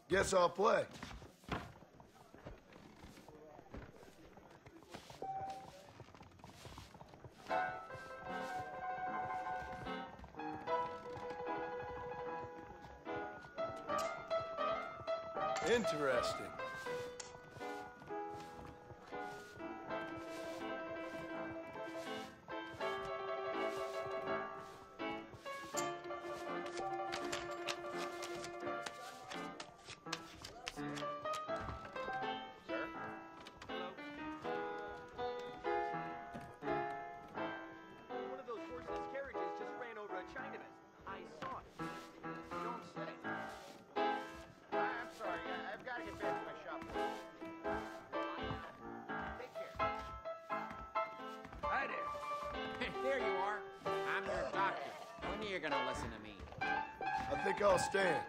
Guess I'll play. Interesting. There you are. I'm your doctor. When are you gonna listen to me? I think I'll stand.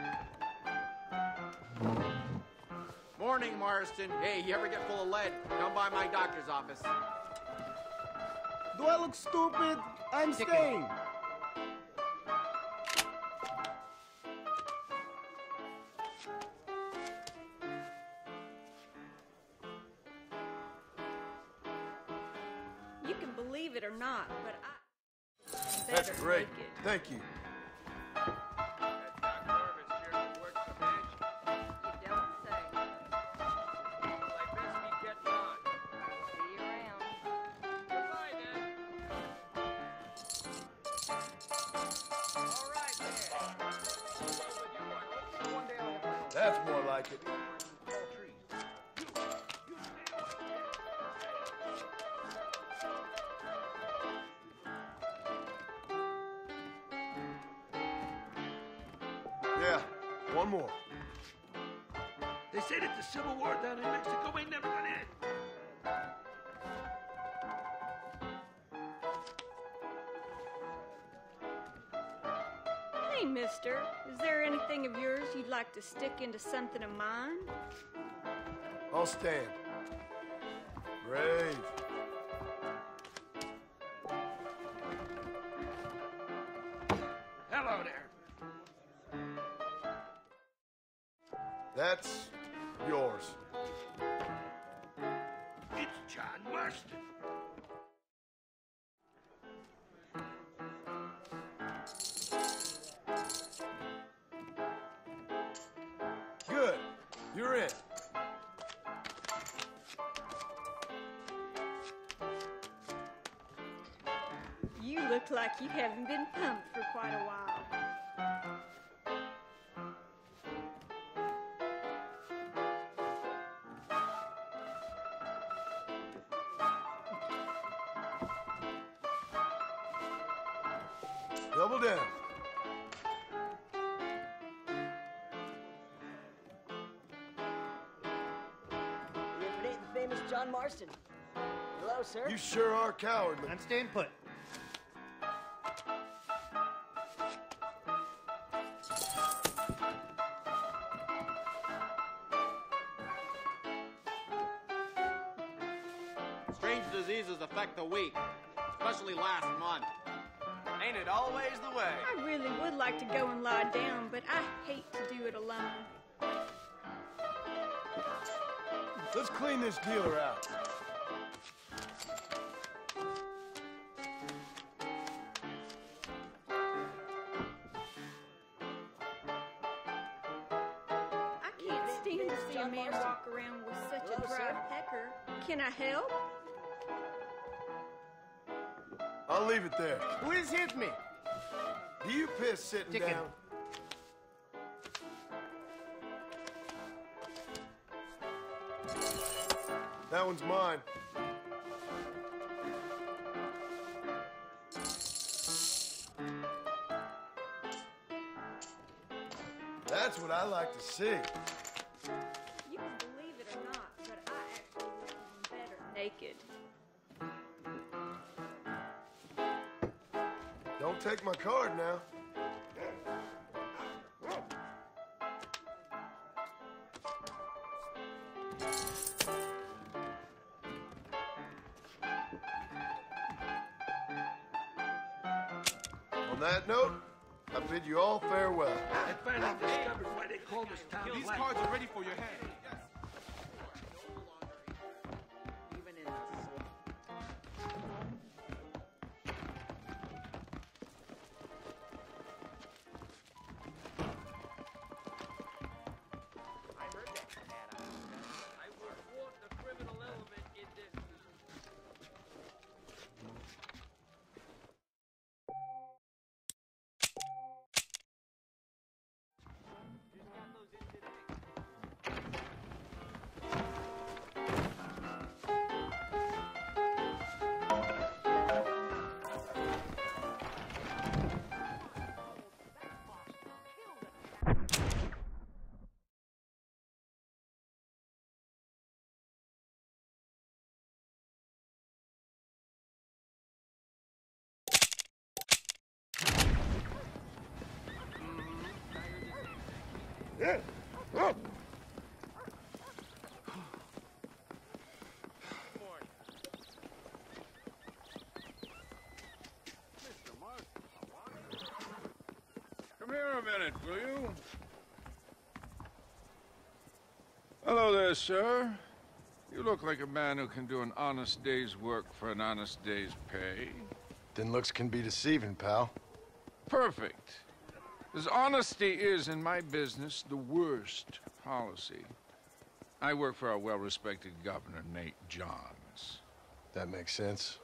Morning, Marston. Hey, you ever get full of lead? Come by my doctor's office. Do I look stupid? I'm staying. You can believe it or not, but That's great. Thank you. That's more like it. Yeah, one more. They say that the Civil War down in Mexico ain't never gonna end. Hey, mister, is there anything of yours you'd like to stick into something of mine? I'll stand. Brave. Hello there. That's yours. It's John Marston. Good. You're in. You look like you haven't been pumped for quite a while. Double down. If it ain't the famous John Marston. Hello, sir. You sure are cowardly. I'm staying put. Strange diseases affect the weak, especially last month. Ain't it always the way? I really would like to go and lie down, but I hate to do it alone. Let's clean this dealer out. I can't stand to see a man walk around with such a Hello, dry sir. pecker. Can I help? I'll leave it there. Who has hit me? Do you piss sitting Chicken. down? That one's mine. That's what I like to see. You can believe it or not, but I actually look even better naked. Don't take my card now. On that note, I bid you all farewell. I finally discovered why they call this town These Black. cards are ready for your hand. Even in the I heard that bad idea. I would want the criminal element in this. Come here a minute, will you? Hello there, sir. You look like a man who can do an honest day's work for an honest day's pay. Then looks can be deceiving, pal. Perfect. As honesty is, in my business, the worst policy. I work for our well-respected governor, Nate Johns. That makes sense.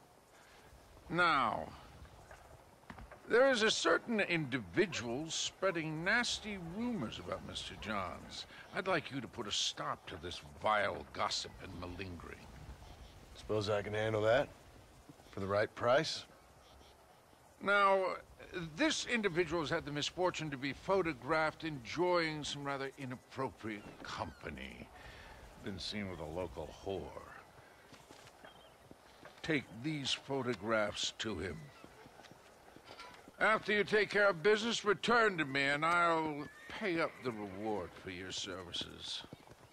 Now, there is a certain individual spreading nasty rumors about Mr. Johns. I'd like you to put a stop to this vile gossip and malingering. Suppose I can handle that? For the right price? Now, this individual has had the misfortune to be photographed enjoying some rather inappropriate company. Been seen with a local whore. Take these photographs to him. After you take care of business, return to me and I'll pay up the reward for your services.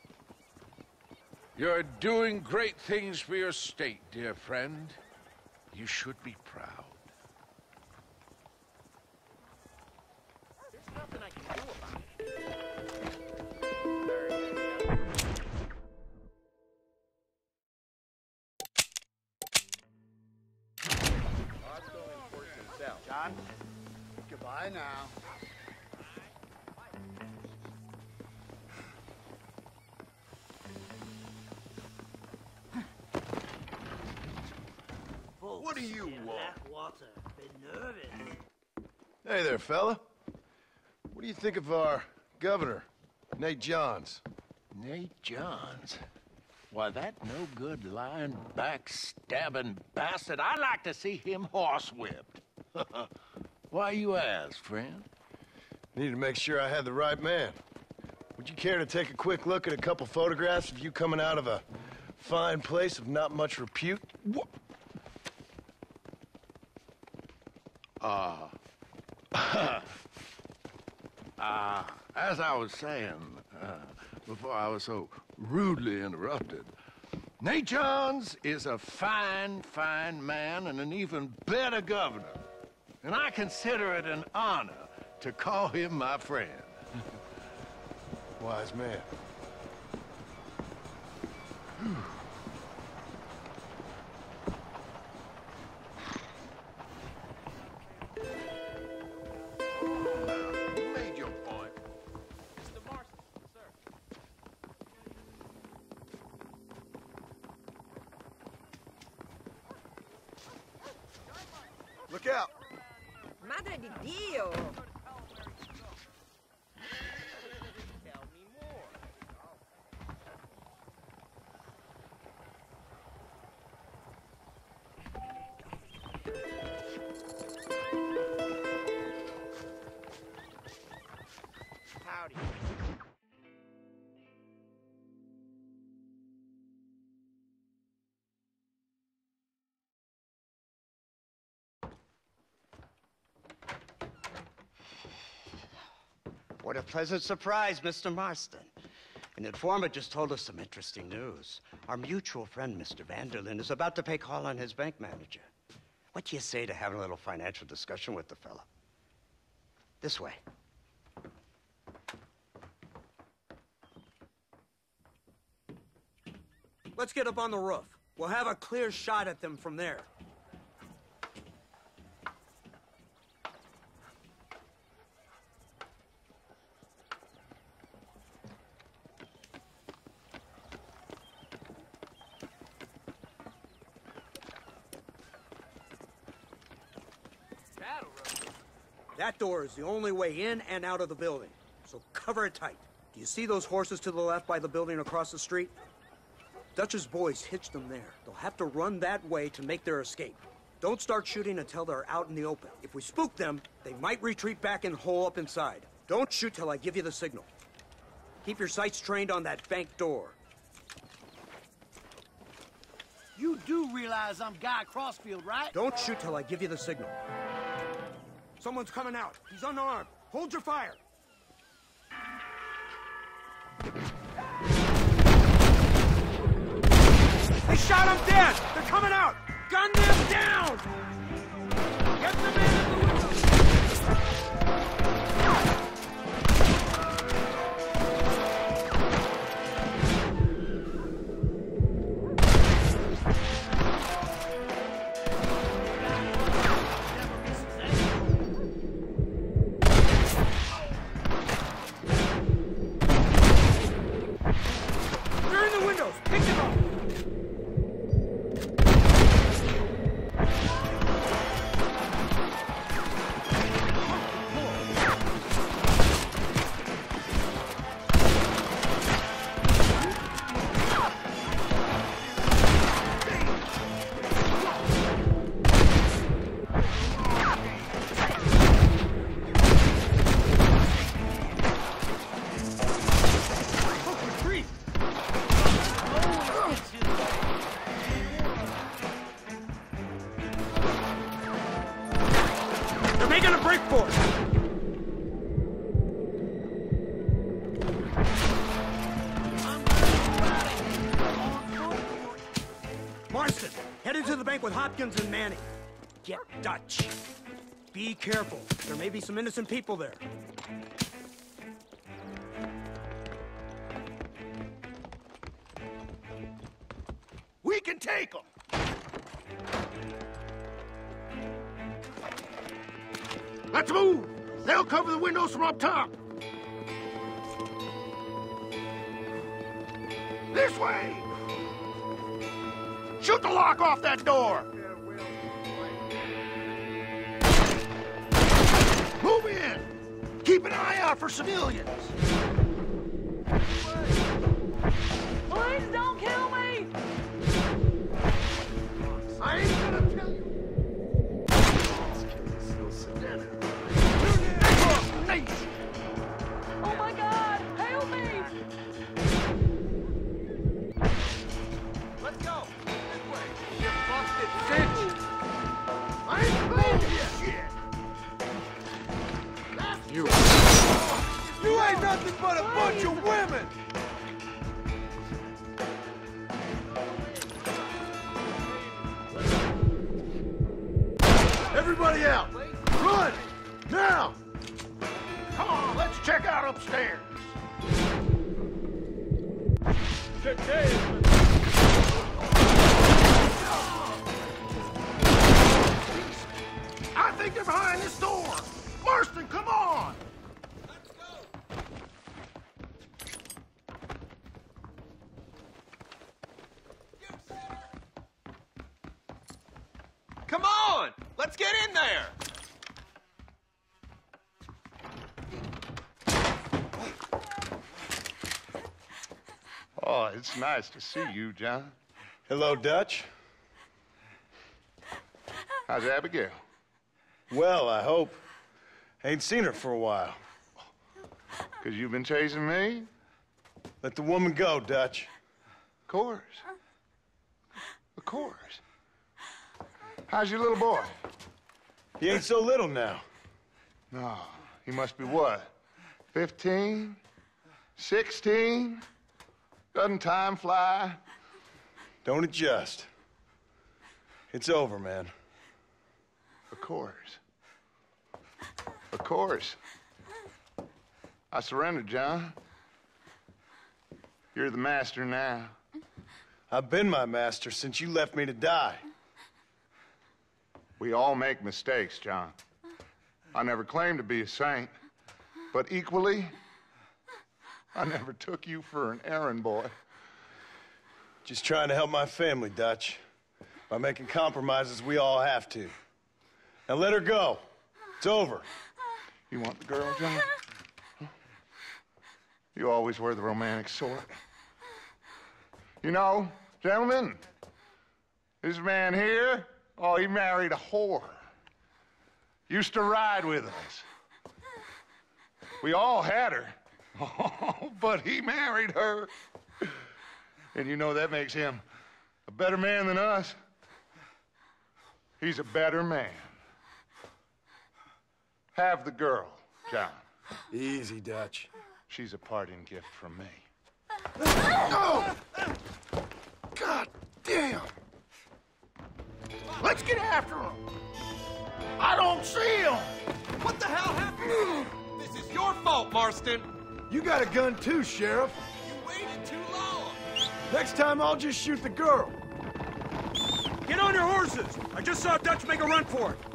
You're doing great things for your state, dear friend. You should be proud. There's nothing I can do about it. John, goodbye now. What do you want? Blackwater, been nervous. Hey there, fella. What do you think of our governor, Nate Johns? Nate Johns? Why, that no-good, lying, backstabbing bastard, I'd like to see him horsewhipped. Why you ask, friend? Needed to make sure I had the right man. Would you care to take a quick look at a couple photographs of you coming out of a fine place of not much repute? As I was saying, before I was so rudely interrupted, Nate Johns is a fine, fine man and an even better governor. And I consider it an honor to call him my friend. Wise man. You made your point. Mr. Marston, sir. Look out! Madre de Dio! Tell me more. Howdy. What a pleasant surprise, Mr. Marston. An informant just told us some interesting news. Our mutual friend, Mr. Vanderlyn, is about to pay call on his bank manager. What do you say to having a little financial discussion with the fella? This way. Let's get up on the roof. We'll have a clear shot at them from there. That door is the only way in and out of the building, so cover it tight. Do you see those horses to the left by the building across the street? Dutch's boys hitched them there. They'll have to run that way to make their escape. Don't start shooting until they're out in the open. If we spook them, they might retreat back and hole up inside. Don't shoot till I give you the signal. Keep your sights trained on that bank door. You do realize I'm Guy Crossfield, right? Don't shoot till I give you the signal. Someone's coming out. He's unarmed. Hold your fire. They shot him dead! They're coming out! Gun them down! Get the man in the window! They're in the windows! Pick them up! They're making a break for it! Marston, head into the bank with Hopkins and Manning. Get Dutch. Be careful. There may be some innocent people there. We can take them! Let's move! They'll cover the windows from up top! This way! Shoot the lock off that door! Move in! Keep an eye out for civilians! Please don't kill me! I ain't gonna tell you! Oh my God! Help me! Let's go. This way. You busted bitch. I ain't playing this shit! You ain't nothing but a bunch of women! Everybody out! Run! Now! Come on, let's check out upstairs. I think they're behind this door. Marston, come on! Come on! Let's get in there! Oh, it's nice to see you, John. Hello, Dutch. How's Abigail? Well, I hope. Ain't seen her for a while. 'Cause you've been chasing me? Let the woman go, Dutch. Of course. Of course. How's your little boy? He ain't so little now. No, he must be what? 15? 16? Doesn't time fly? Don't adjust. It's over, man. Of course. Of course. I surrendered, John. You're the master now. I've been my master since you left me to die. We all make mistakes, John. I never claimed to be a saint, but equally, I never took you for an errand boy. Just trying to help my family, Dutch. By making compromises we all have to. Now let her go. It's over. You want the girl, John? You always were the romantic sort. You know, gentlemen, this man here, oh, he married a whore. Used to ride with us. We all had her. Oh, but he married her. And you know that makes him a better man than us. He's a better man. Have the girl, John. Easy, Dutch. She's a parting gift from me. Oh! God damn! Let's get after him! I don't see him! What the hell happened? This is your fault, Marston! You got a gun too, Sheriff. You waited too long! Next time I'll just shoot the girl. Get on your horses! I just saw Dutch make a run for it.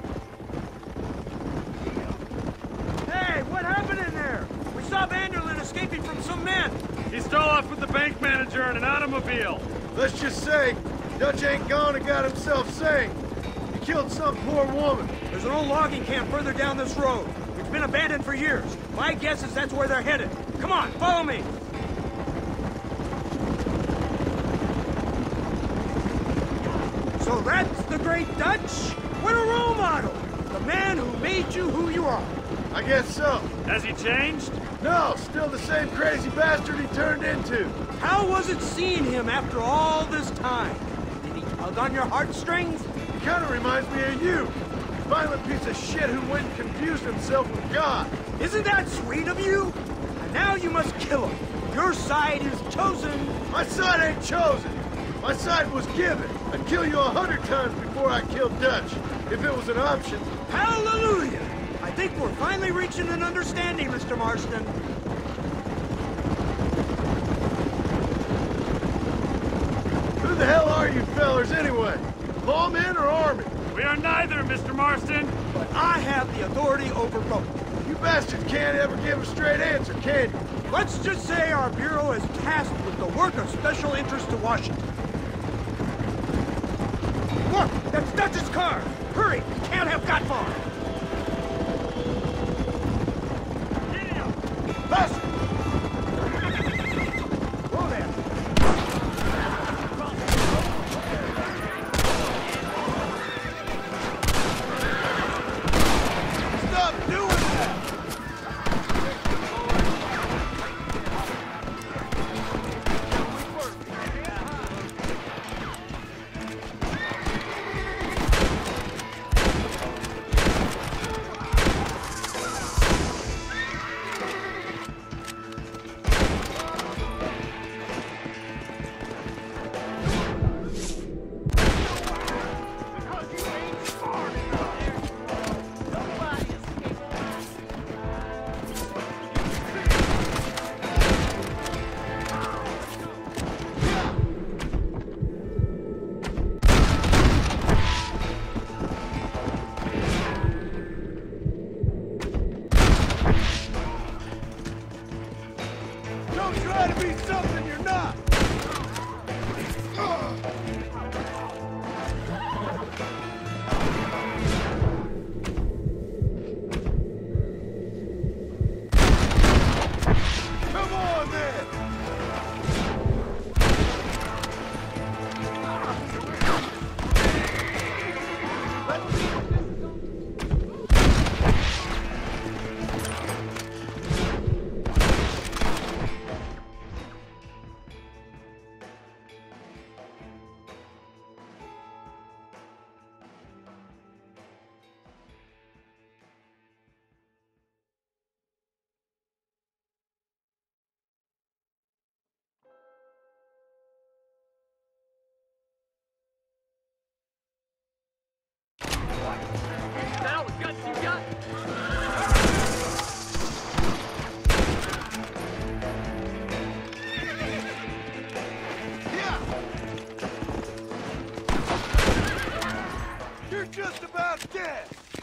Hey, what happened in there? We saw Vanderlyn escaping from some men. He stole off with the bank manager in an automobile. Let's just say, Dutch ain't gone and got himself saved. He killed some poor woman. There's an old logging camp further down this road. It's been abandoned for years. My guess is that's where they're headed. Come on, follow me. So that's the great Dutch? What a role model! The man who made you who you are. I guess so. Has he changed? No, still the same crazy bastard he turned into. How was it seeing him after all this time? Did he tug on your heartstrings? He kind of reminds me of you. Violent piece of shit who went and confused himself with God. Isn't that sweet of you? And now you must kill him. Your side is chosen. My side ain't chosen. My side was given. I'd kill you 100 times before I killed Dutch, if it was an option. Hallelujah! I think we're finally reaching an understanding, Mr. Marston. Who the hell are you fellers anyway? Lawmen or army? We are neither, Mr. Marston. But I have the authority over both. You bastards can't ever give a straight answer, can you? Let's just say our bureau is tasked with the work of special interest to Washington. Look, that's Dutch's car. Hurry, we can't have got far. Faster! Whoa there. Stop doing that! Don't try to be something you're not! Come on, then! You're just about dead!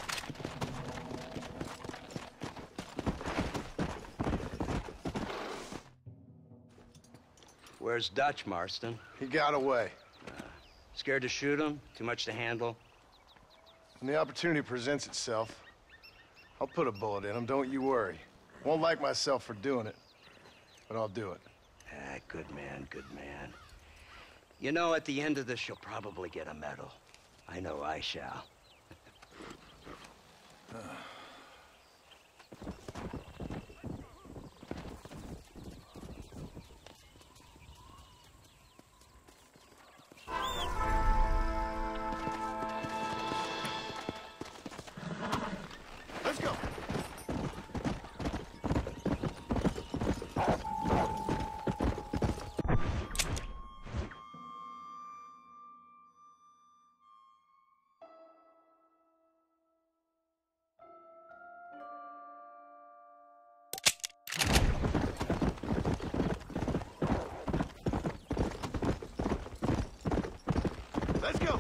Where's Dutch, Marston? He got away. Scared to shoot him? Too much to handle? When the opportunity presents itself, I'll put a bullet in him, don't you worry. Won't like myself for doing it, but I'll do it. Ah, good man, good man. You know, at the end of this, you'll probably get a medal. I know I shall. Let's go. Let's go.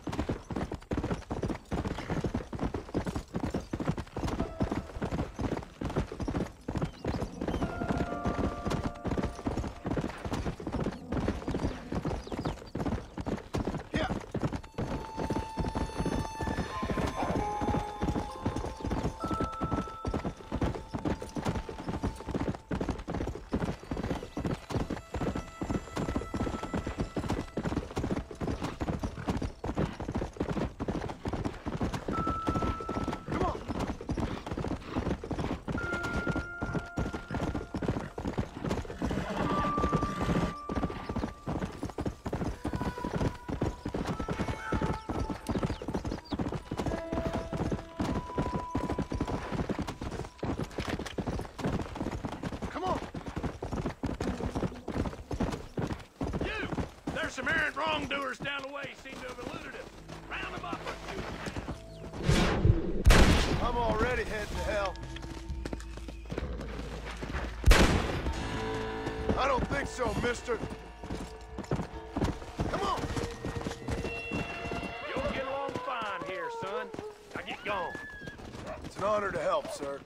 Some errant wrongdoers down the way seem to have eluded him. Round them up or shoot. I'm already heading to hell. I don't think so, mister. Come on. You'll get along fine here, son. Now get going. It's an honor to help, sir.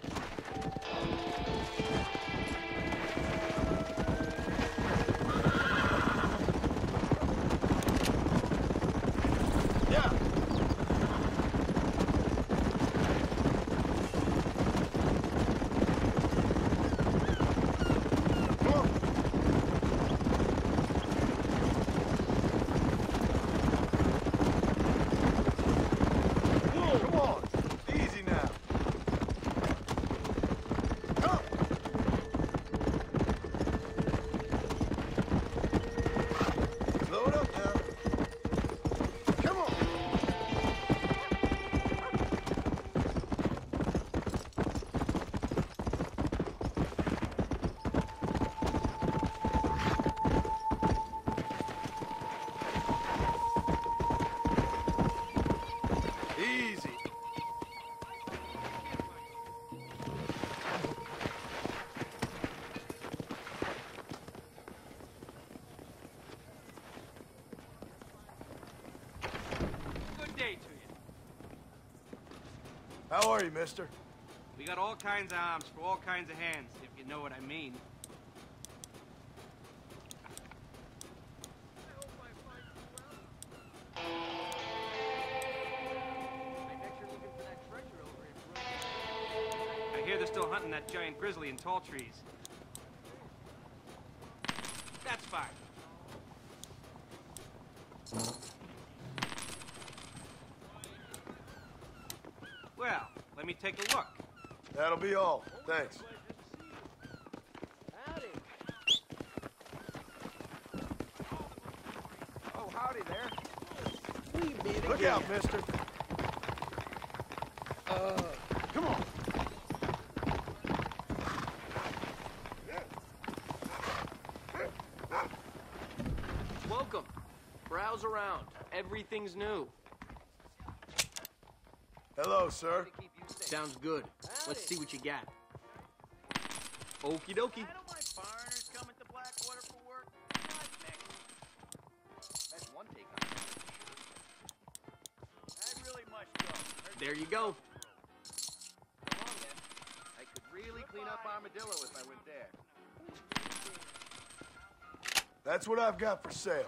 How are you, mister? We got all kinds of arms for all kinds of hands, if you know what I mean. I hear they're still hunting that giant grizzly in tall trees. That's fine. Well, let me take a look. That'll be all. Thanks. Howdy. Oh, howdy there. We meet Look again. out, mister. Come on. Welcome. Browse around. Everything's new. Hello, sir. Sounds good. Let's see what you got. Okie dokie. I don't mind foreigners coming to Blackwater for work. That's one take on it. I really might There you go. I could really clean up Armadillo if I went there. That's what I've got for sale.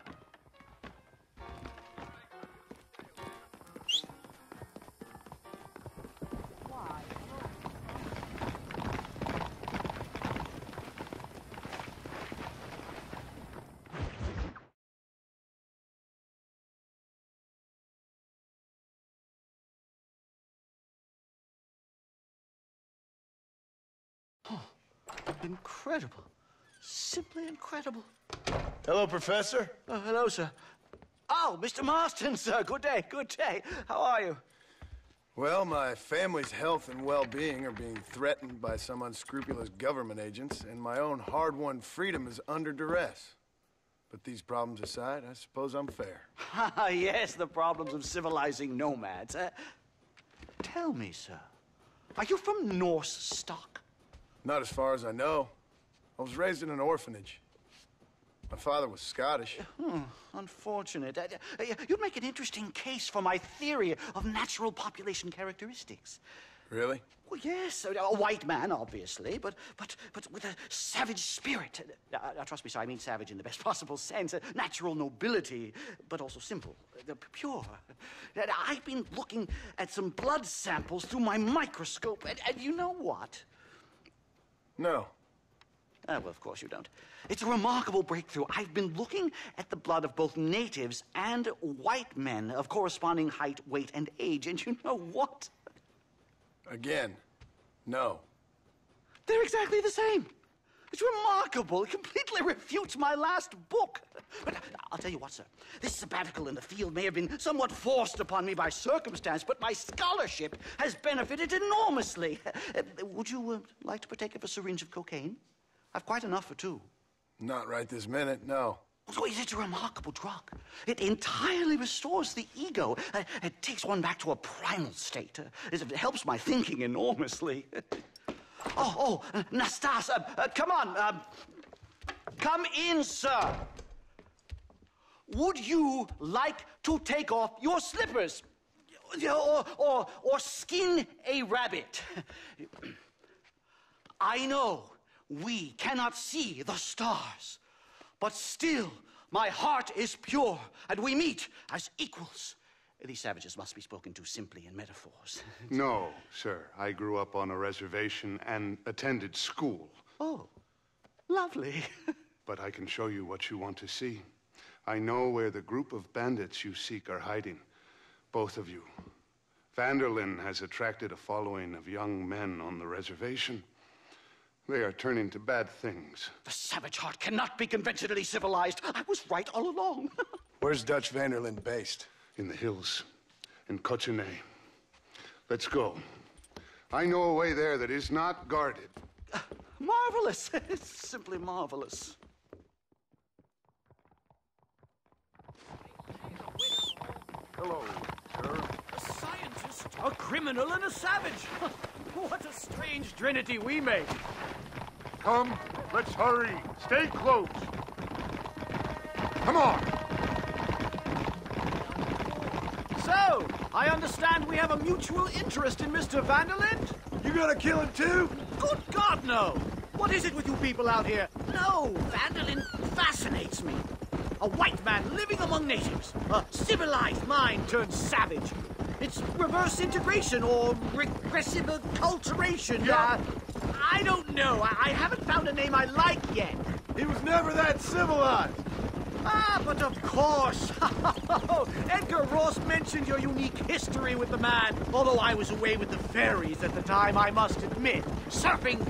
Incredible. Simply incredible. Hello, Professor. Hello, sir. Oh, Mr. Marston, sir. Good day, good day. How are you? Well, my family's health and well-being are being threatened by some unscrupulous government agents, and my own hard-won freedom is under duress. But these problems aside, I suppose I'm fair. Yes, the problems of civilizing nomads. Tell me, sir, are you from Norse stock? Not as far as I know. I was raised in an orphanage. My father was Scottish. Unfortunate. You'd make an interesting case for my theory of natural population characteristics. Really? Well, yes, a white man, obviously, but with a savage spirit. Trust me, sir, I mean savage in the best possible sense. Natural nobility, but also simple, pure. I've been looking at some blood samples through my microscope, and you know what? No. Well, of course you don't. It's a remarkable breakthrough. I've been looking at the blood of both natives and white men of corresponding height, weight, and age, and you know what? Again, no. They're exactly the same. It's remarkable. It completely refutes my last book. But I'll tell you what, sir. This sabbatical in the field may have been somewhat forced upon me by circumstance, but my scholarship has benefited enormously. Would you like to partake of a syringe of cocaine? I've quite enough for two. Not right this minute, no. Oh, it's a remarkable drug. It entirely restores the ego. It takes one back to a primal state. It helps my thinking enormously. Nastas, come on. Come in, sir. Would you like to take off your slippers? Or skin a rabbit? I know we cannot see the stars, but still my heart is pure, and we meet as equals. These savages must be spoken to simply in metaphors. No, sir. I grew up on a reservation and attended school. Oh, lovely. But I can show you what you want to see. I know where the group of bandits you seek are hiding. Both of you. Vanderlyn has attracted a following of young men on the reservation. They are turning to bad things. The savage heart cannot be conventionally civilized. I was right all along. Where's Dutch Vanderlyn based? In the hills, in Cochene. Let's go. I know a way there that is not guarded. Marvelous. It's simply marvelous. Hello, sir. A scientist, a criminal, and a savage. What a strange trinity we make. Come, let's hurry. Stay close. Come on. So, I understand we have a mutual interest in Mr. Vanderlyn? You gonna kill him too? Good God, no! What is it with you people out here? No, Vanderlyn fascinates me. A white man living among natives. A civilized mind turned savage. It's reverse integration or regressive acculturation. Yeah. I don't know. I haven't found a name I like yet. He was never that civilized. Ah, but of course. Edgar Ross mentioned your unique history with the man, although I was away with the fairies at the time, I must admit. Surfing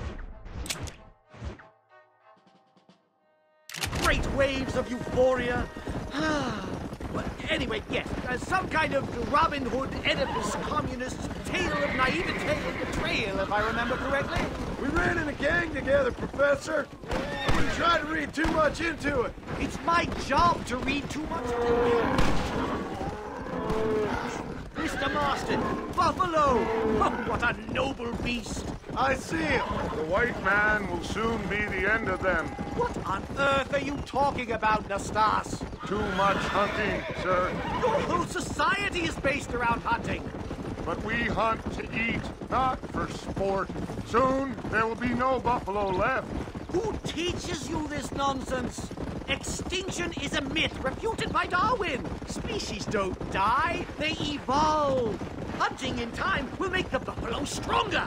great waves of euphoria. But anyway, yes, some kind of Robin Hood, Oedipus, communist tale of naivete and betrayal, if I remember correctly. We ran in a gang together, Professor. I wouldn't try to read too much into it. It's my job to read too much into it. Mr. Marston, Buffalo! Oh, what a noble beast! I see him. The white man will soon be the end of them. What on earth are you talking about, Nastas? Too much hunting, sir. Your whole society is based around hunting. But we hunt to eat, not for sport. Soon, there will be no buffalo left. Who teaches you this nonsense? Extinction is a myth refuted by Darwin. Species don't die, they evolve. Hunting in time will make the buffalo stronger.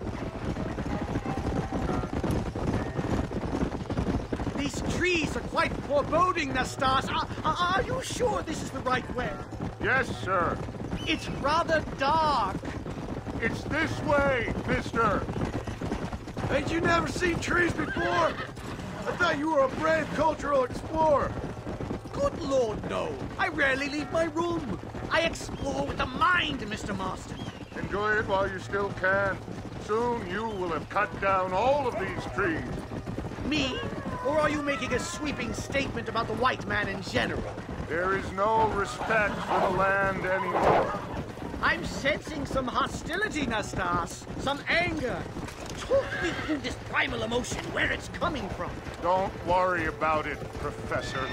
These trees are quite foreboding, Nastas. Are you sure this is the right way? Yes, sir. It's rather dark. It's this way, mister. Ain't you never seen trees before? I thought you were a brave cultural explorer. Good Lord, no. I rarely leave my room. I explore with the mind, Mr. Marston. Enjoy it while you still can. Soon you will have cut down all of these trees. Me? Or are you making a sweeping statement about the white man in general? There is no respect for the land anymore. I'm sensing some hostility, Nastas. Some anger. Talk me through this primal emotion, where it's coming from. Don't worry about it, Professor.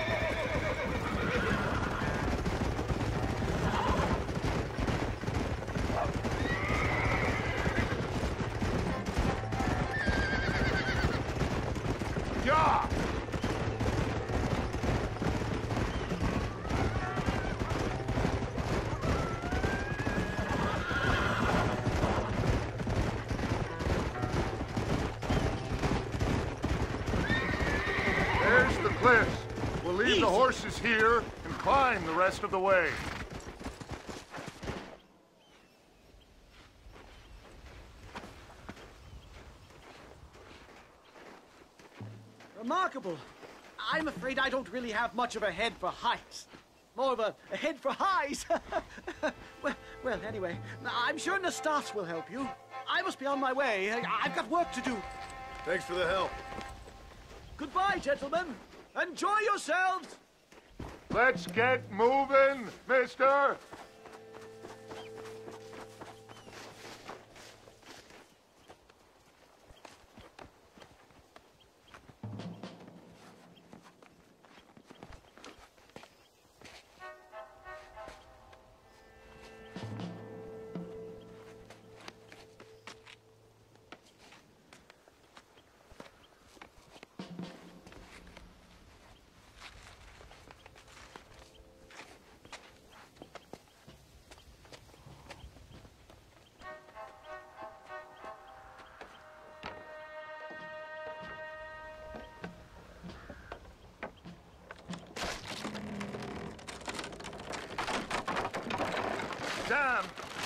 Yeah! There's the cliffs. We'll leave the horses here and climb the rest of the way. Remarkable. I'm afraid I don't really have much of a head for heights. More of a head for highs. well, anyway, I'm sure Nastas will help you. I must be on my way. I've got work to do. Thanks for the help. Goodbye, gentlemen. Enjoy yourselves. Let's get moving, mister. Damn!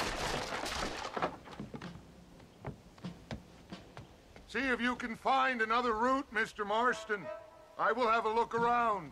See if you can find another route, Mr. Marston. I will have a look around.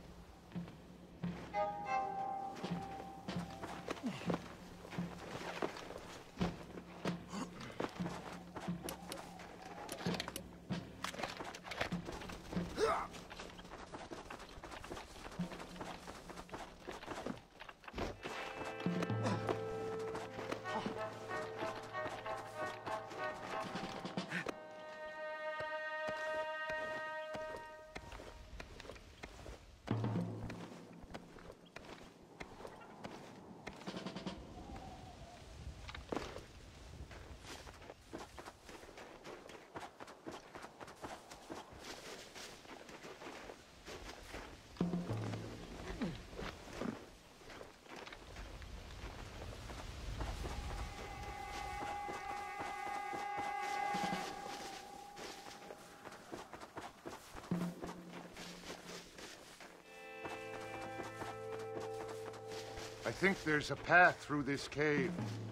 I think there's a path through this cave.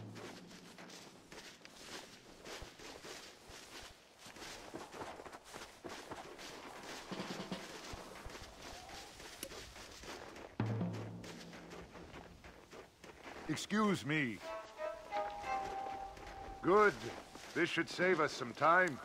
Excuse me. Good. This should save us some time.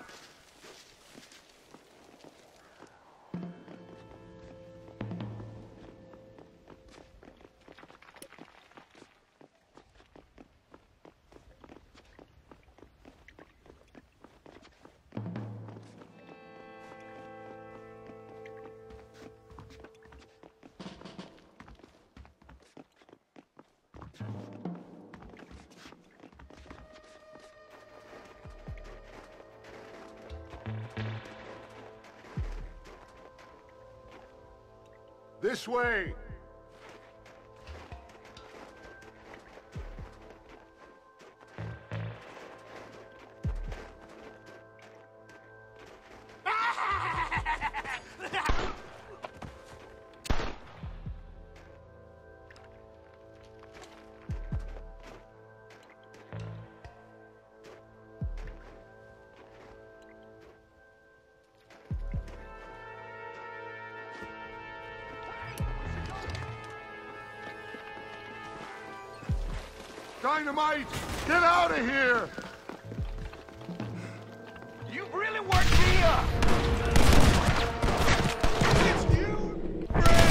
This way! Dynamite! Get out of here! You really worked me up! It's you,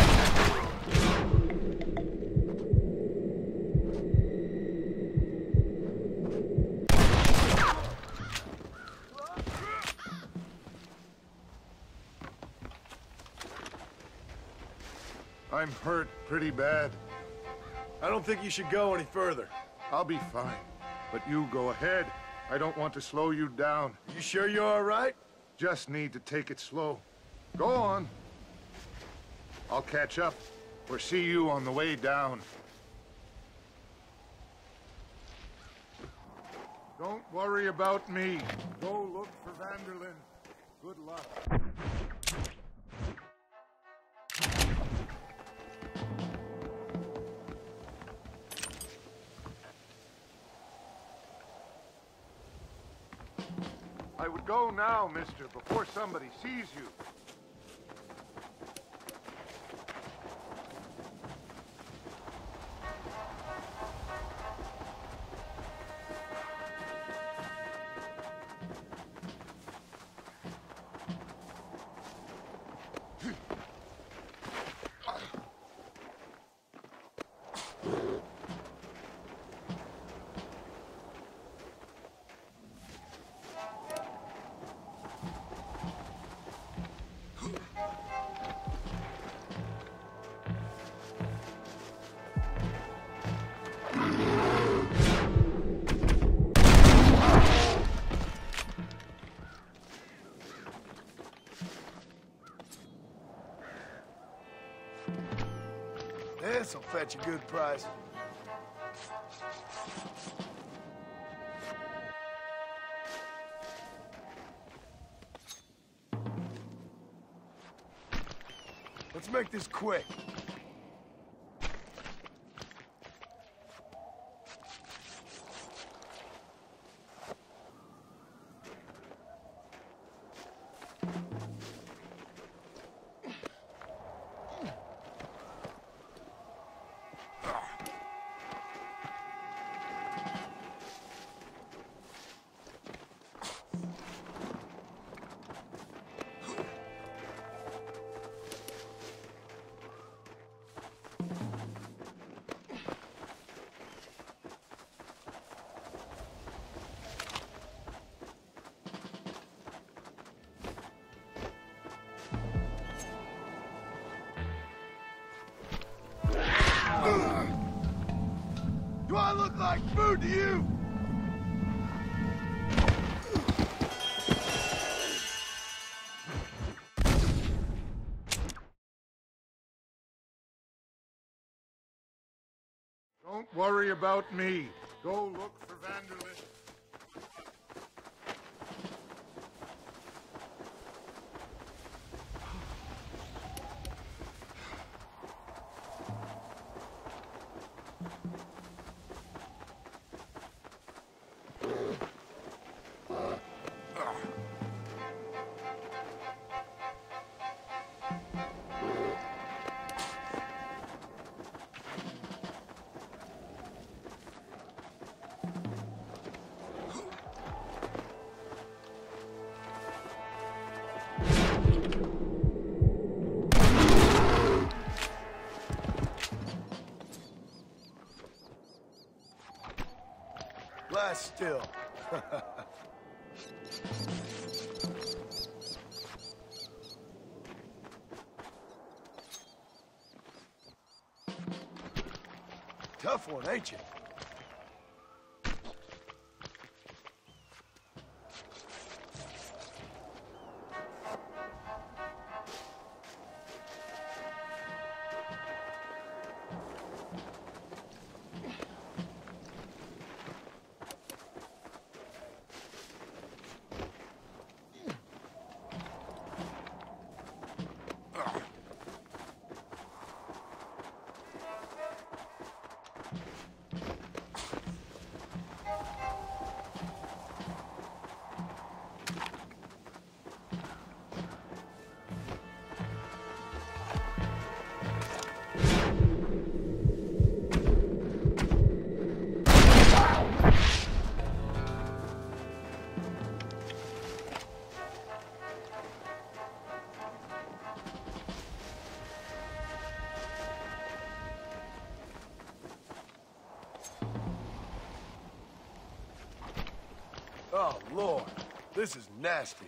I'm hurt pretty bad. I don't think you should go any further. I'll be fine. But you go ahead. I don't want to slow you down. You sure you're all right? Just need to take it slow. Go on. I'll catch up or see you on the way down. Don't worry about me. Go look for Van der Linde. Good luck. I would go now, mister, before somebody sees you. This'll fetch a good price. Let's make this quick. Do I look like food to you? Don't worry about me. Go look for Van der Linde. Lie still. Tough one, ain't you? Oh, Lord. This is nasty.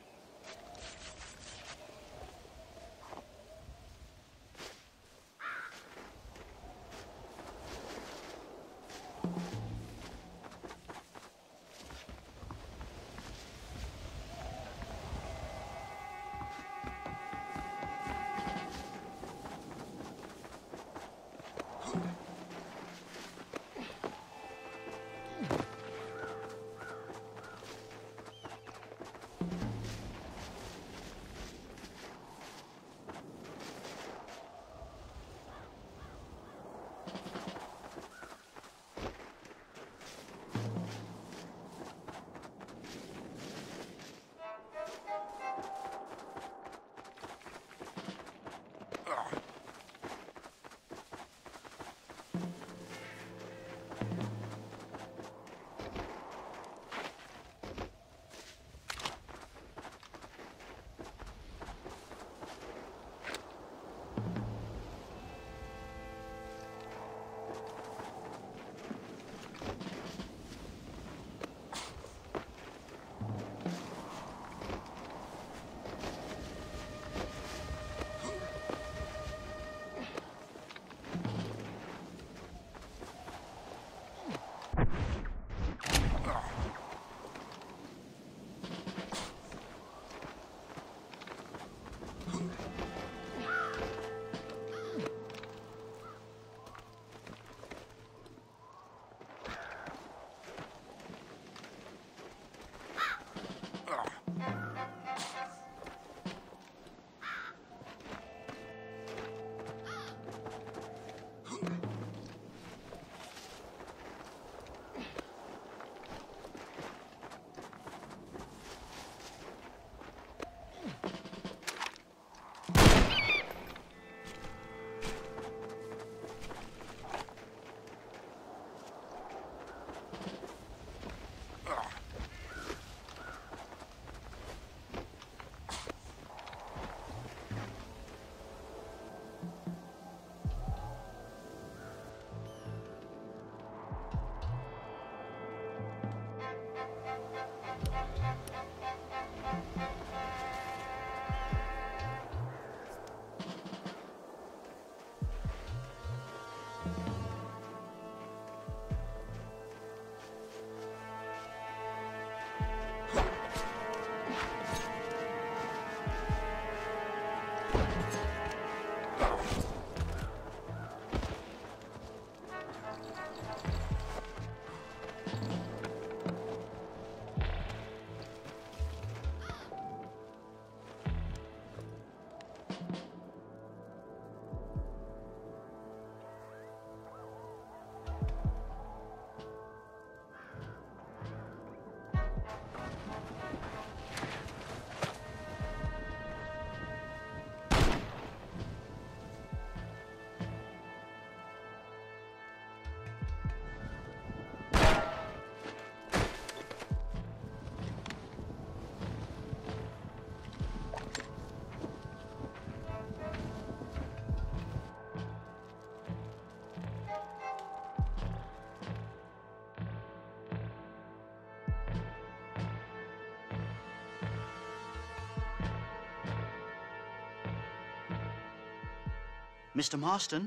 Mr. Marston?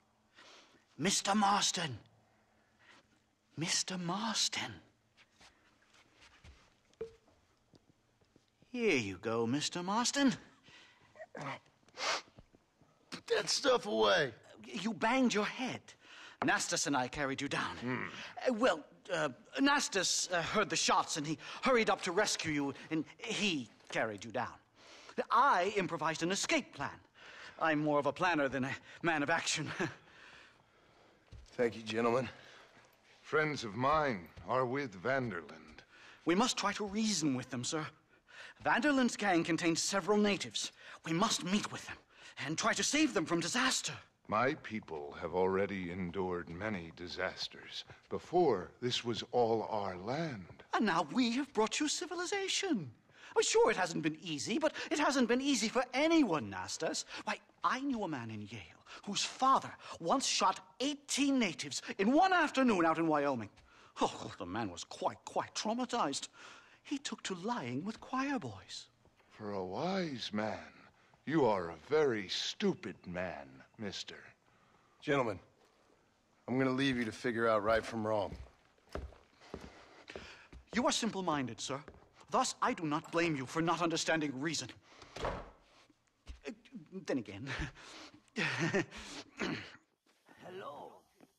Mr. Marston! Mr. Marston! Here you go, Mr. Marston. Put that stuff away. You banged your head. Nastas and I carried you down. Nastas heard the shots and he hurried up to rescue you, and he carried you down. I improvised an escape plan. I'm more of a planner than a man of action. Thank you, gentlemen. Friends of mine are with Vanderland. We must try to reason with them, sir. Vanderland's gang contains several natives. We must meet with them and try to save them from disaster. My people have already endured many disasters. Before, this was all our land. And now we have brought you civilization. Well, sure, it hasn't been easy, but it hasn't been easy for anyone, Nastas. Why, I knew a man in Yale whose father once shot 18 natives in one afternoon out in Wyoming. Oh, the man was quite traumatized. he took to lying with choir boys. For a wise man, you are a very stupid man, mister. Gentlemen, I'm going to leave you to figure out right from wrong. You are simple-minded, sir. Thus, I do not blame you for not understanding reason. Then again... Hello.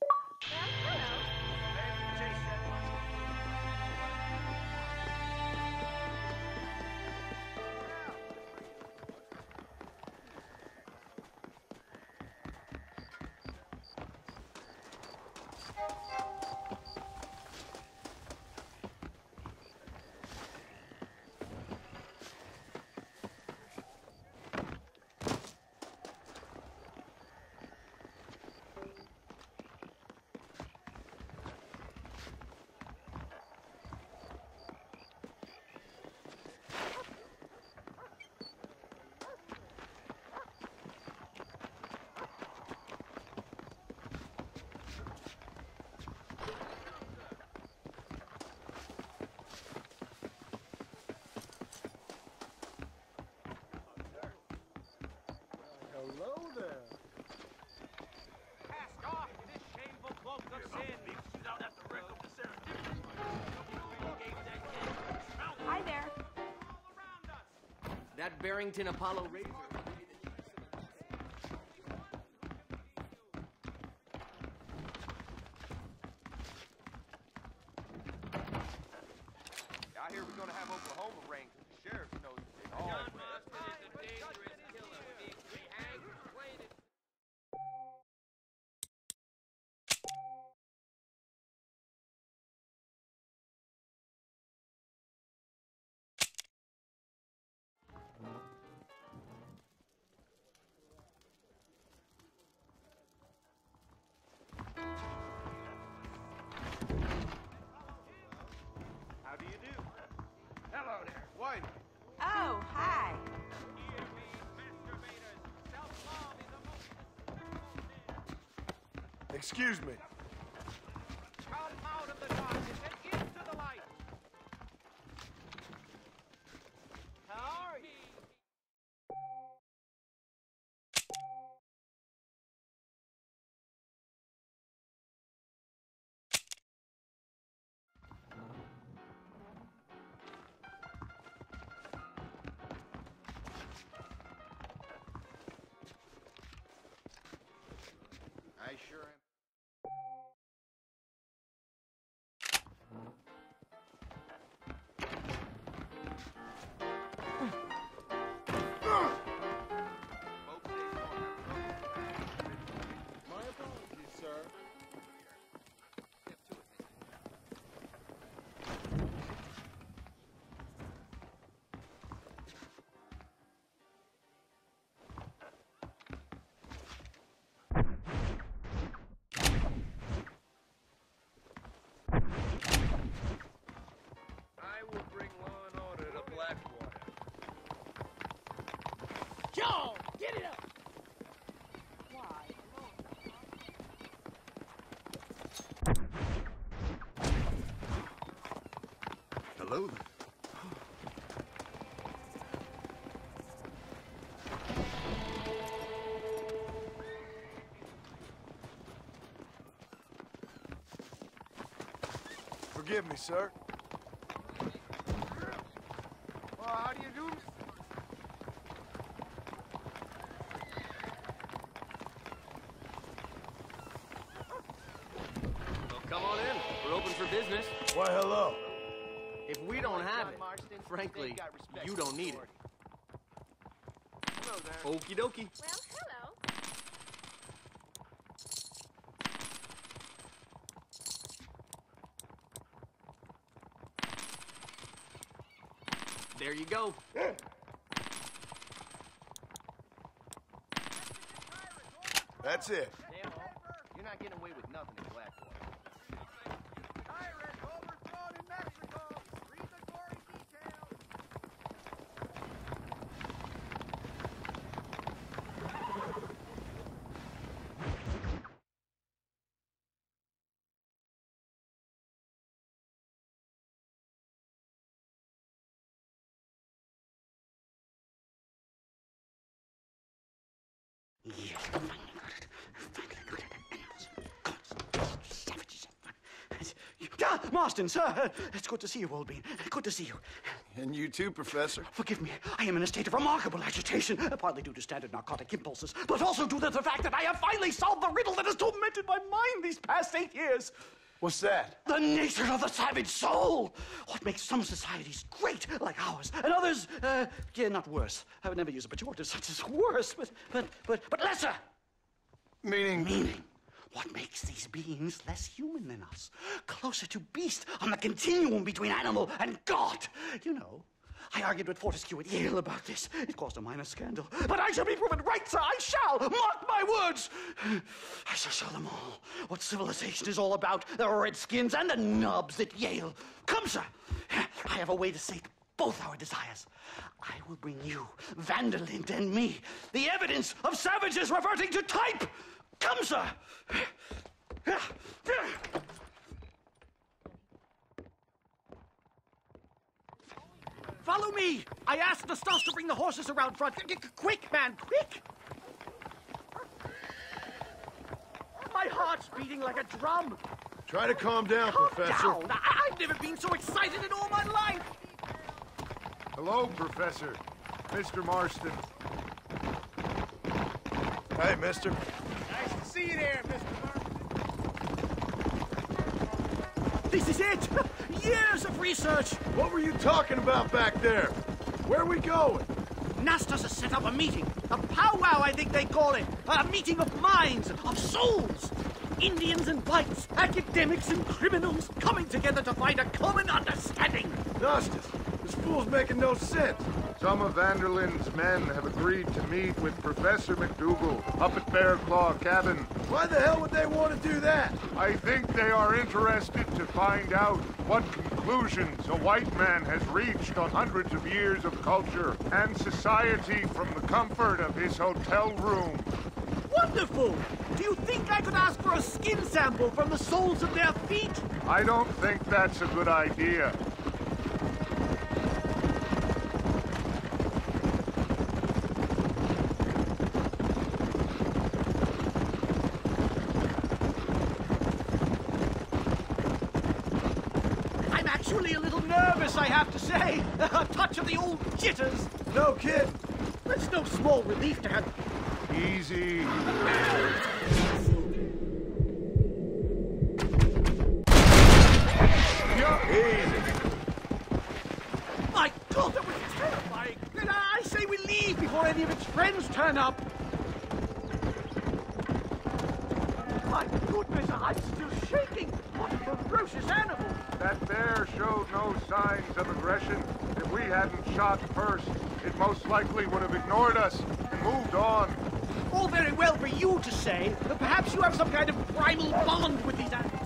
Hello there. Cast off this shameful cloak of sin. Hi there. That Barrington Apollo razor. I hear we're gonna have Oklahoma ranked. The sheriff knows the big all. How do you do? Hello there, White. Oh, hi. Excuse me. Come out of the darkness and into the light. How are you? I sure am. My apologies, sir. I will bring law and order to Blackwater. Joe, get it up. Hello there. Forgive me, sir. Well, how do you do? Well, come on in. We're open for business. Why, hello. If we don't have it, frankly, you don't need it. Hello there. Okie dokie. Well, hello. There you go. That's it. You're not getting away with nothing in Blackwater. Yes, I finally got it. Savages. Marston, sir. It's good to see you, old bean. Good to see you. And you too, Professor. Forgive me. I am in a state of remarkable agitation, partly due to standard narcotic impulses, but also due to the fact that I have finally solved the riddle that has tormented my mind these past 8 years. What's that? The nature of the savage soul. What makes some societies great, like ours, and others, not worse. I would never use a pejorative such as worse, but lesser. Meaning. What makes these beings less human than us? Closer to beast on the continuum between animal and God. You know, I argued with Fortescue at Yale about this. It caused a minor scandal. But I shall be proven right, sir. I shall. Mark my words. I shall show them all what civilization is all about. The redskins and the nubs at Yale. Come, sir. I have a way to sate both our desires. I will bring you, Vanderlyn, and me, the evidence of savages reverting to type. Come, sir. Follow me! I asked the Stoss to bring the horses around front. Quick, man, quick! My heart's beating like a drum. Try to calm down, Calm Professor. down. I've never been so excited in all my life. Hello, Professor. Mr. Marston. Hey, mister. Nice to see you there, Mr. Martin. This is it! Years of research! What were you talking about back there? Where are we going? Nastas has set up a meeting. A powwow, I think they call it. A meeting of minds, of souls. Indians and whites, academics and criminals coming together to find a common understanding. Nastas, this fool's making no sense. Some of Vanderlyn's men have agreed to meet with Professor McDougal up at Bear Claw Cabin. Why the hell would they want to do that? I think they are interested to find out what conclusions a white man has reached on hundreds of years of culture and society from the comfort of his hotel room. Wonderful! Do you think I could ask for a skin sample from the soles of their feet? I don't think that's a good idea. I'm actually a little nervous, I have to say. A touch of the old jitters. No kidding. It's no small relief to have... Easy. My God, that was terrifying. I say we leave before any of its friends turn up. My goodness, I'm still shaking. What a ferocious animal. That bear showed no signs of aggression. If we hadn't shot first, it most likely would have ignored us and moved on. All very well for you to say, but perhaps you have some kind of primal bond with these animals.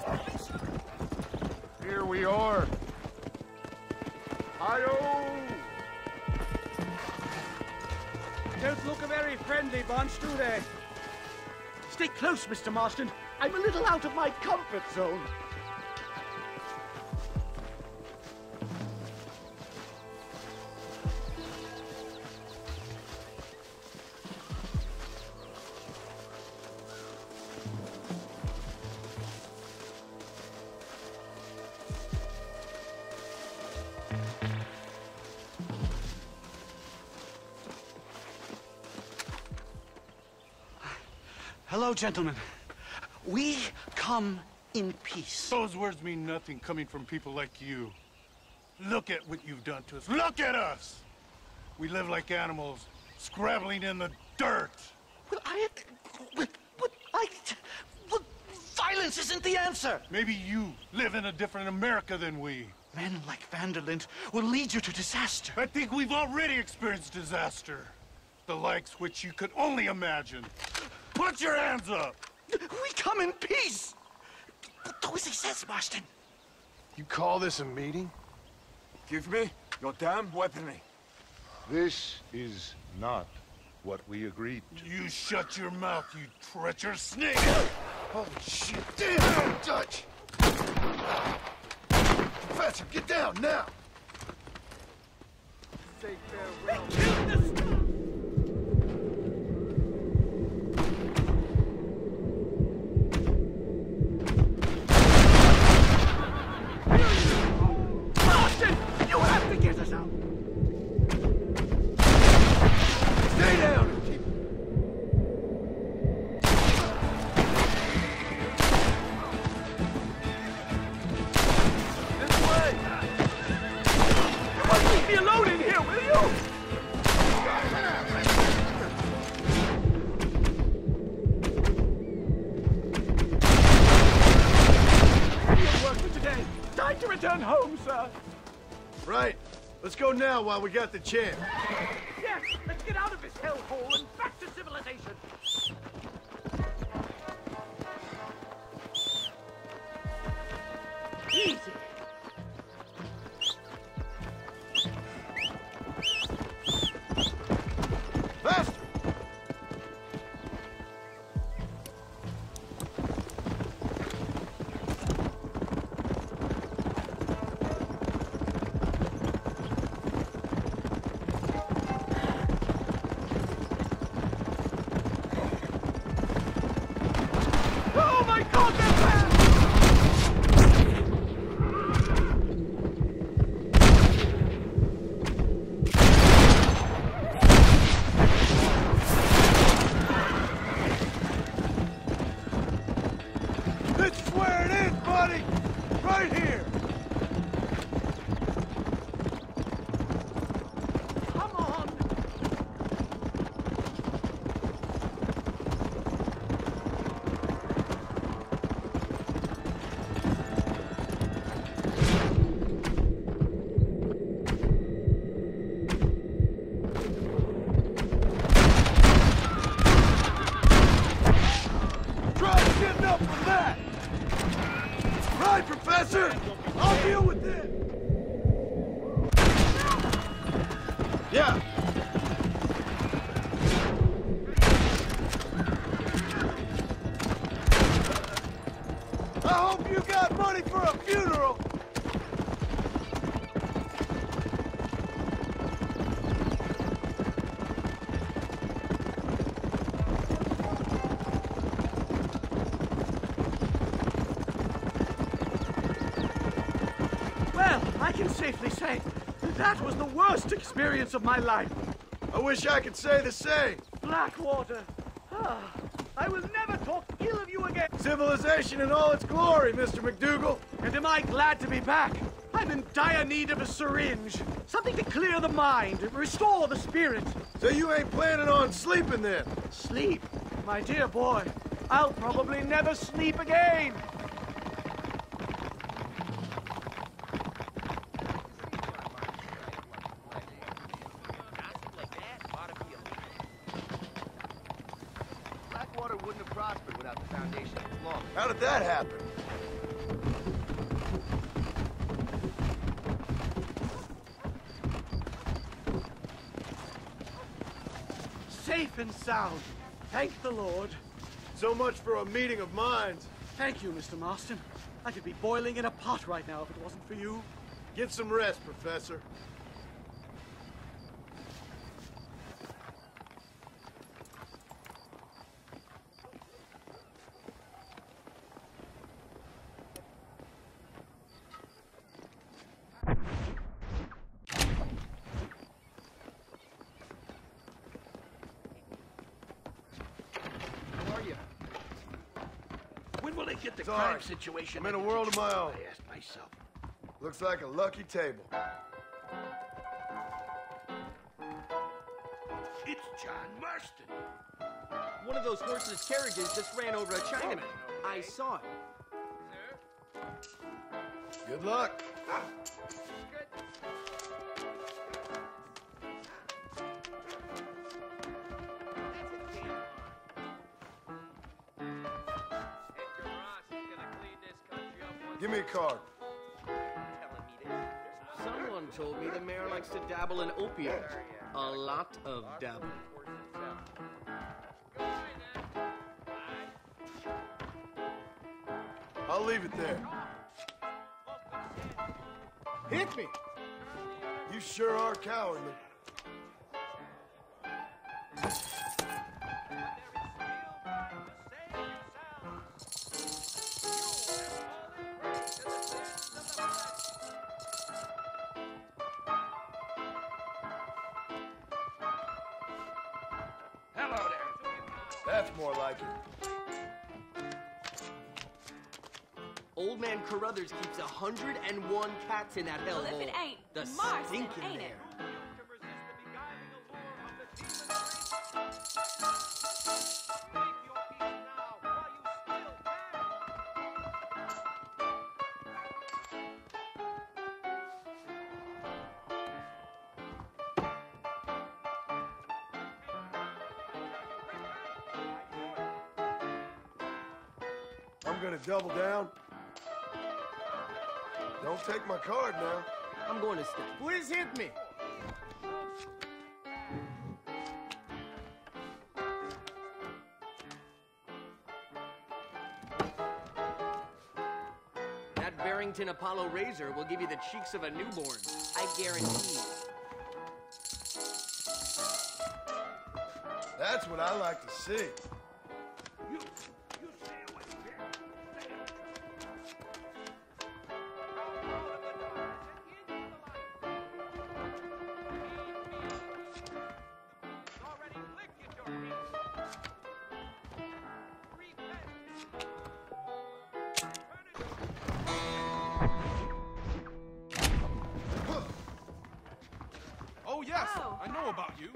Here we are. Hi-yo! Don't look a very friendly bunch, do they? Stay close, Mr. Marston. I'm a little out of my comfort zone. Hello, gentlemen. We come in peace. Those words mean nothing coming from people like you. Look at what you've done to us. Look at us! We live like animals, scrabbling in the dirt. Well, violence isn't the answer. Maybe you live in a different America than we. Men like Vanderlyn will lead you to disaster. I think we've already experienced disaster. The likes which you could only imagine. Put your hands up! We come in peace! Do as he says, Marston. You call this a meeting? Give me your damn weaponry. This is not what we agreed to. You shut your mouth, you treacherous snake! Holy shit! Damn, Dutch! Professor, get down now! Say farewell. They killed the sir. Right. Let's go now while we got the chance. Yes, let's get out of this hellhole and back to civilization. Easy. Faster! Oh my God, they're back! This is where it is, buddy! Right here! Come on! Try getting up from that! Right, Professor! I'll deal with it! Yeah! I hope you got money for a funeral! Well, I can safely say that was the worst experience of my life. I wish I could say the same. Blackwater. Ah, I will never talk ill of you again. Civilization in all its glory, Mr. McDougal. And am I glad to be back? I'm in dire need of a syringe. Something to clear the mind, restore the spirit. So you ain't planning on sleeping then? Sleep? My dear boy, I'll probably never sleep again. Blackwater wouldn't have prospered without the foundation of its law. How did that happen? Safe and sound. Thank the Lord. So much for a meeting of minds. Thank you, Mr. Marston. I could be boiling in a pot right now if it wasn't for you. Get some rest, Professor. How are you? When will they get the Sorry. crime situation? I'm in a under world of my control? own. I asked myself. Looks like a lucky table. It's John Marston. One of those horseless carriages just ran over a Chinaman. I saw it. Good luck. Give me a card. Someone told me the mayor likes to dabble in opium. A lot of dabbling. I'll leave it there. Hit me! You sure are cowardly. Hello there. That's more like it. Old man Carruthers keeps 101 cats in that hellhole. Well, if it ain't the Marston, stink in ain't there. it? gonna double down? Don't take my card now. I'm going to stay. Please hit me. That Barrington Apollo razor will give you the cheeks of a newborn. I guarantee you. That's what I like to see. Oh, yes, I know about you.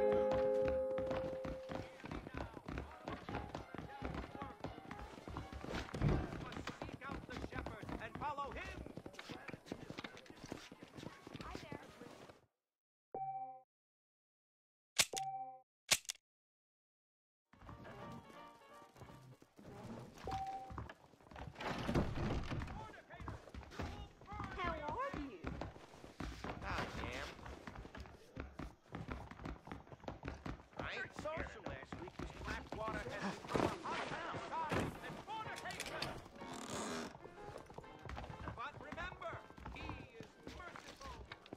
How are you? I ain't social last week was Blackwater has become a hot town and fornication. But remember, he is merciful.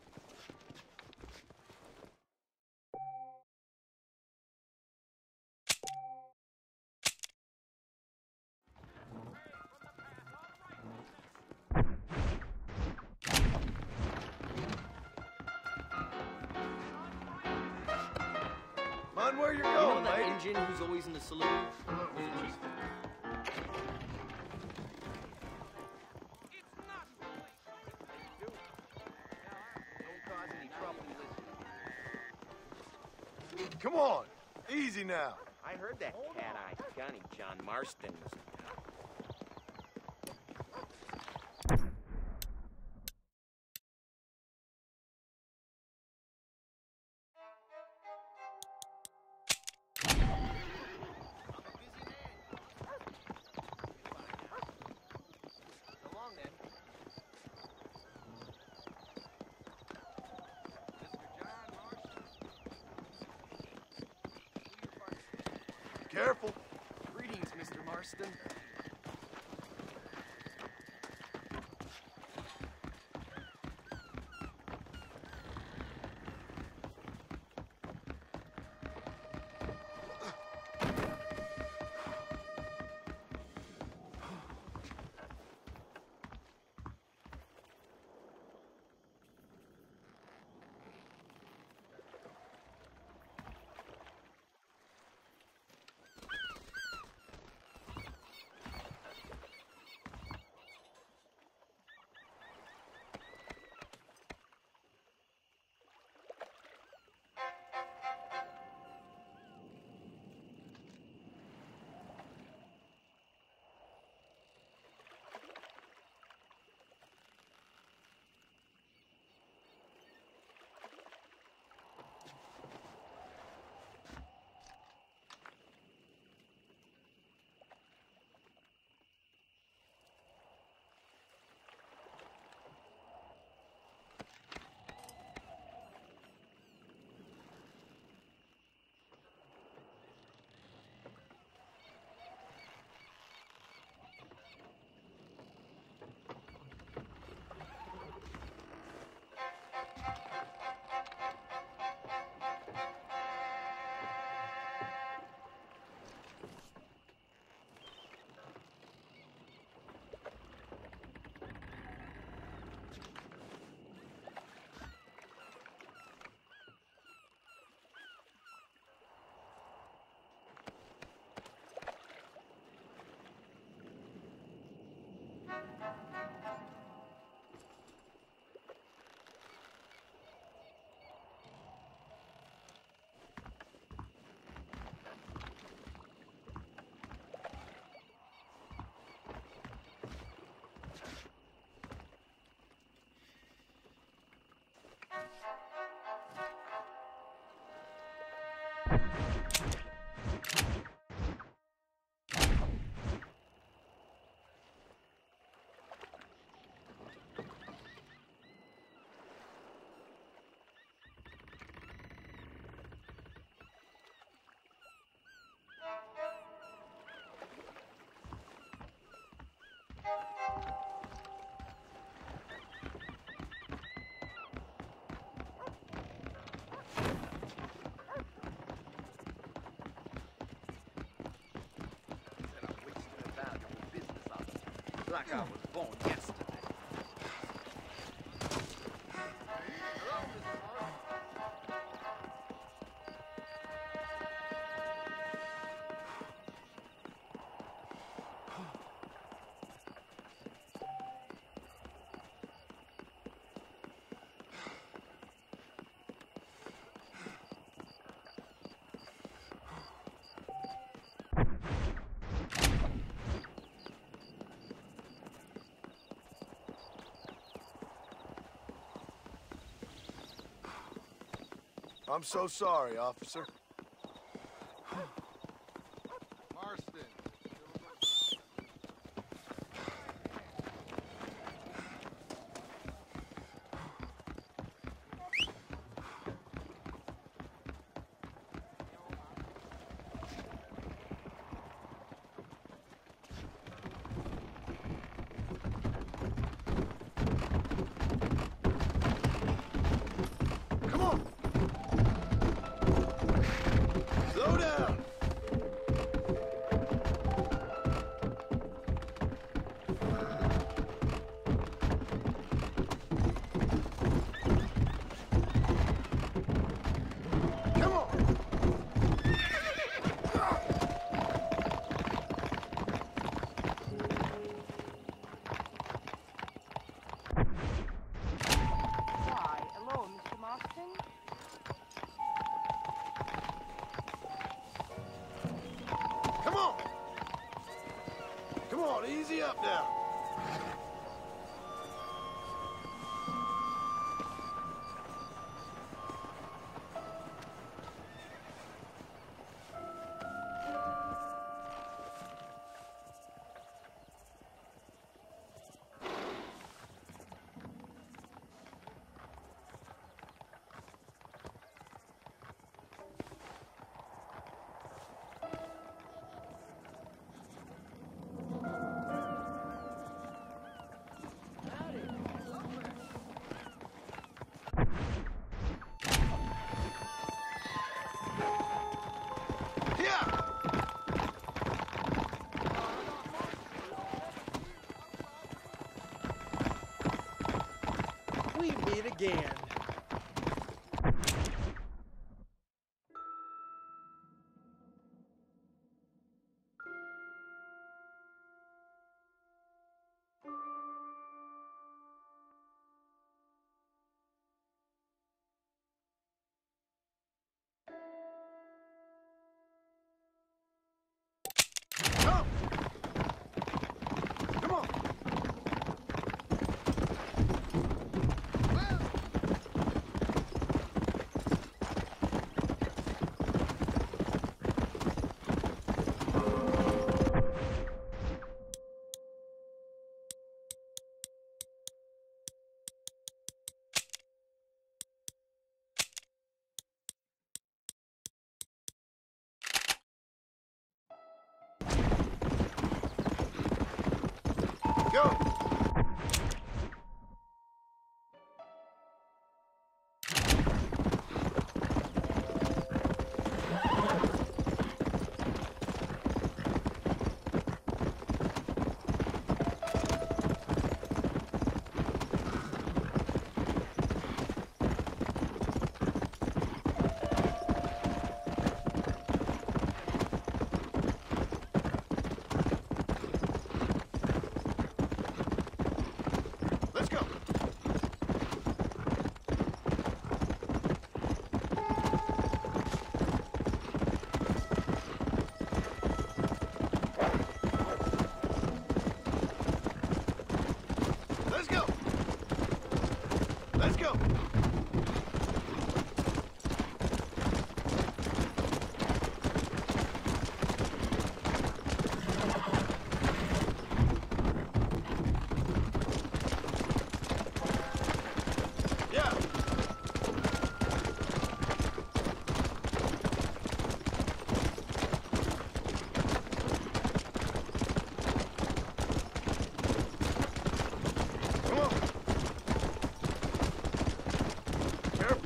Mind where you're You going, know that lady? engine who's always in the saloon? Was it Chief? Don't cause any trouble, listen. Come on, easy now. I heard that cat-eyed gunny John Marston was in town. So long, then. Mr. John Marston. Careful. Greetings, Mr. Marston. like I was born yesterday. I'm so sorry, officer. Marston. Come on! Slow down! Come on! Why, hello, Mr. Marston? Come on! Come on, easy up now. We meet again. Come on! Go! Let's go! Let's go! Let's go! Yeah! Come on! Careful!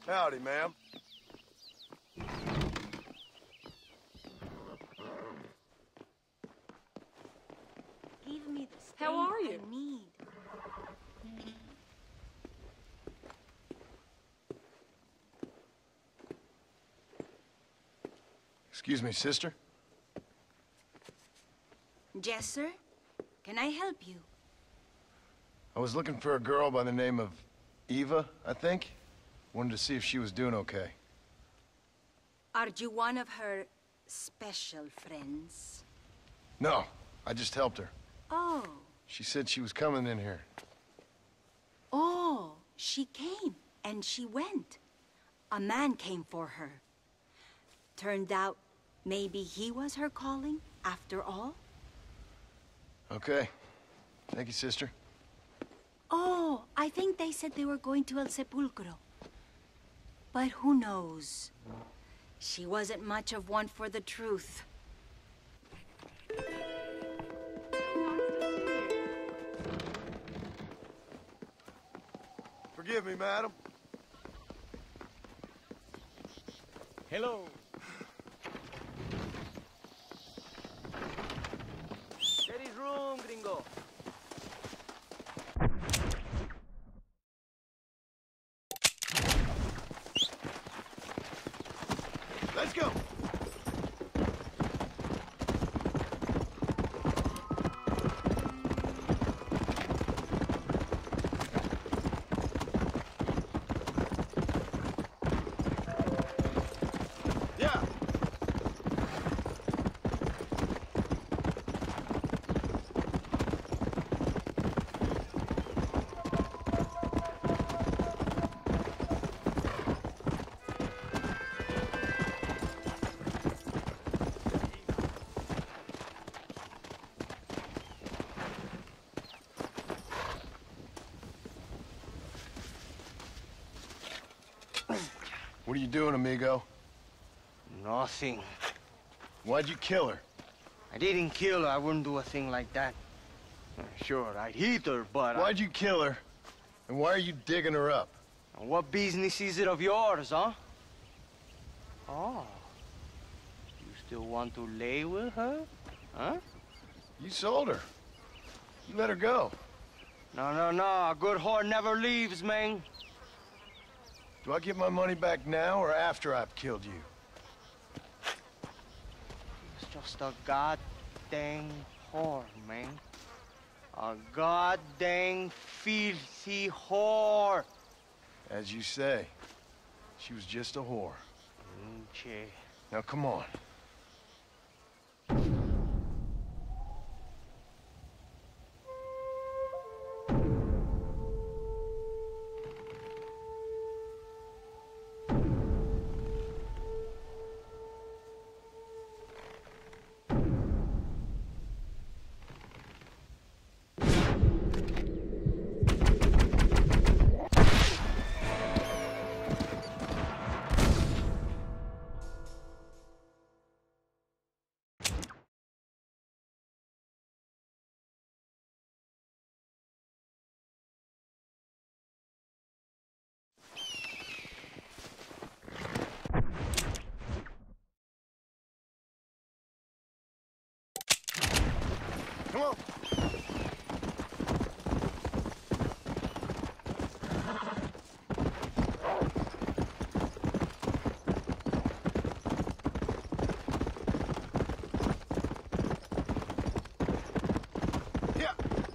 Howdy, ma'am. Give me the strength How are you? I need. Excuse me, sister? Yes, sir? Can I help you? I was looking for a girl by the name of Eva, I think. Wanted to see if she was doing okay. Are you one of her special friends? No, I just helped her. Oh. She said she was coming in here. Oh, she came and she went. A man came for her. Turned out maybe he was her calling after all? Okay. Thank you, sister. Oh, I think they said they were going to El Sepulcro. But who knows? She wasn't much of one for the truth. Forgive me, madam. Hello. There is room, gringo. Let's go. Yeah. What are you doing, amigo? Nothing. Why'd you kill her? I didn't kill her. I wouldn't do a thing like that. Sure, I'd hit her, but Why'd you kill her? And why are you digging her up? What business is it of yours, huh? Oh. You still want to lay with her? Huh? You sold her. You let her go. No. A good whore never leaves, man. Do I get my money back now or after I've killed you? It's just a goddamn whore, man. A goddamn filthy whore. As you say, she was just a whore. Che. Now come on. Come on. Yeah.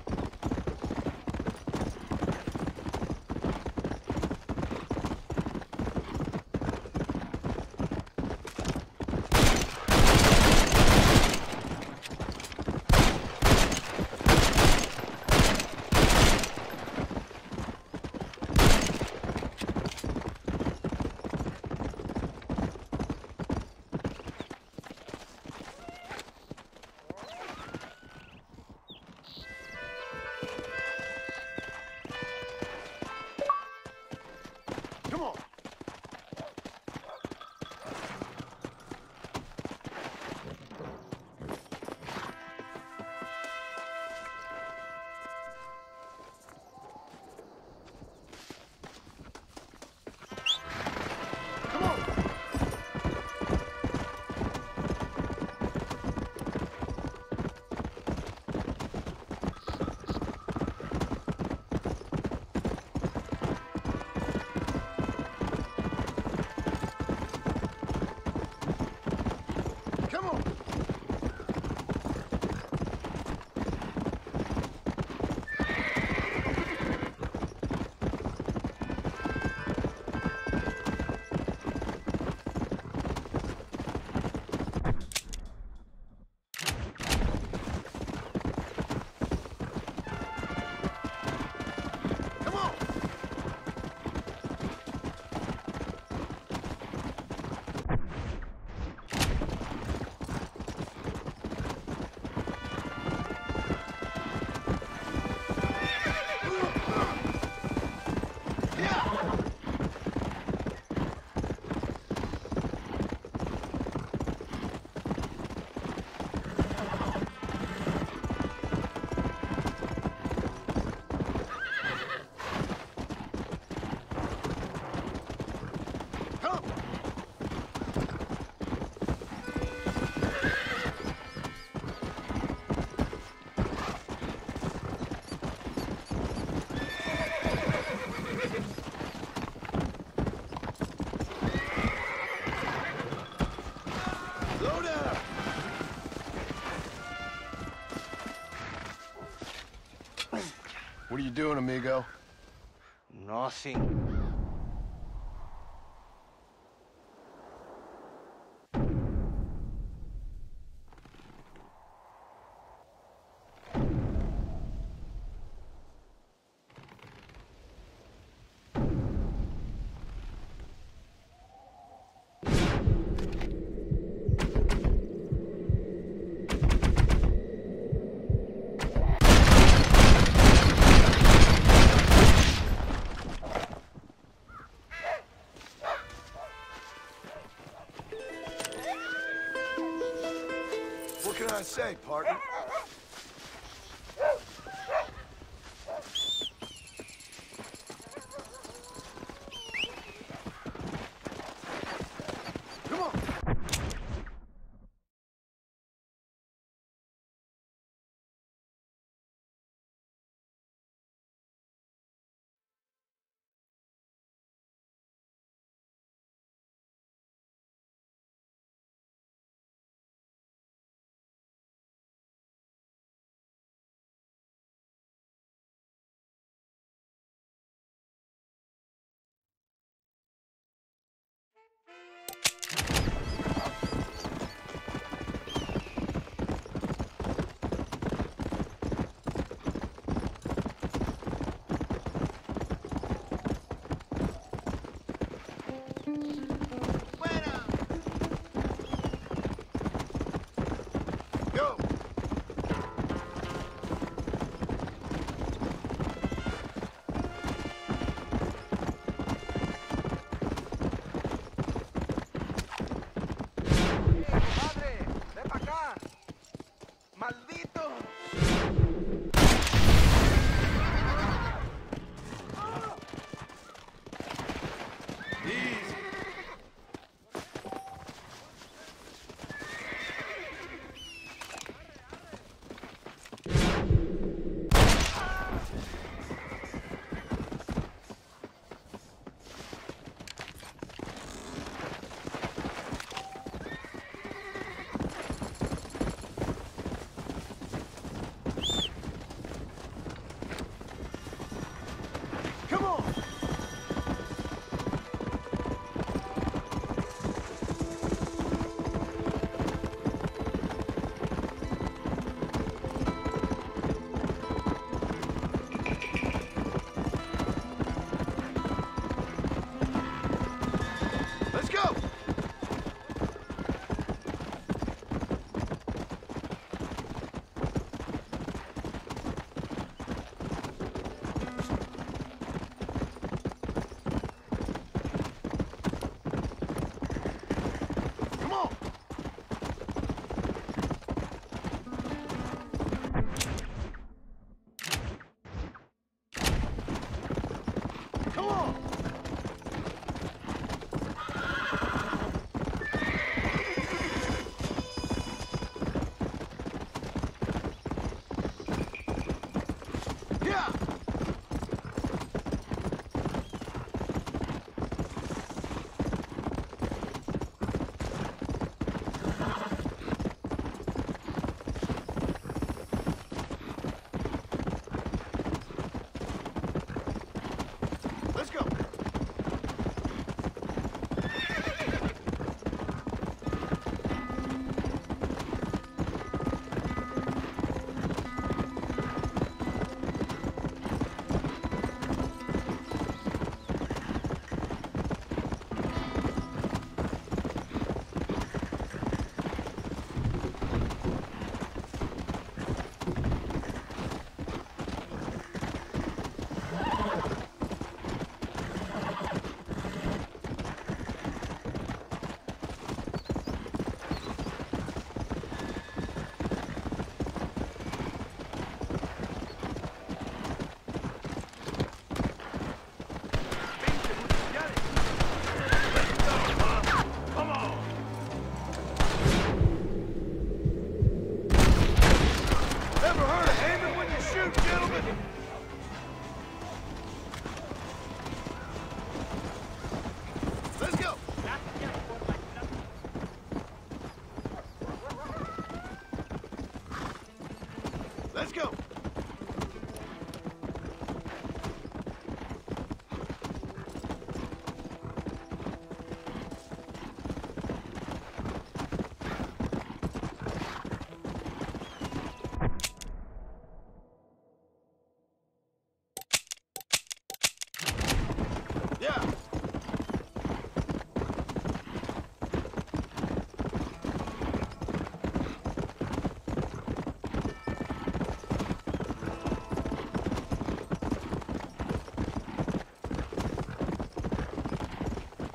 Come on. you doing, amigo? Nothing. What can I say, partner? Come on. Go! ¡Padre! ¡Ven para acá! ¡Maldito! Easy. Come on! Let's go! Come on! Come on! Yeah! Let's go!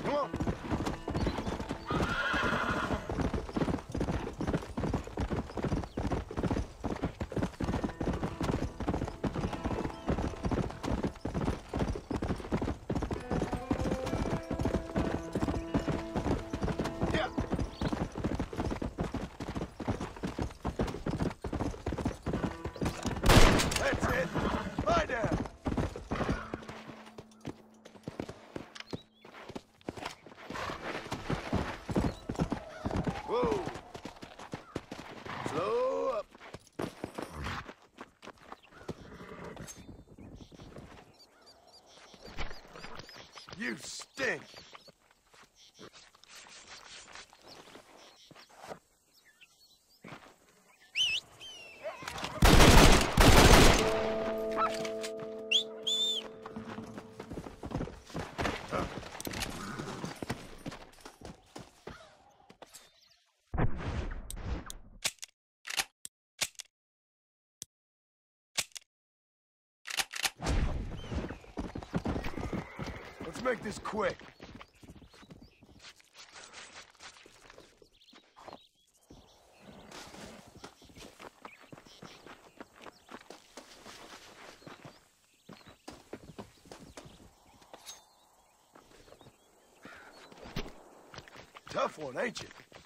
Come on. Whoa! Slow up. You stink. Let's make this quick. Tough one, ain't you?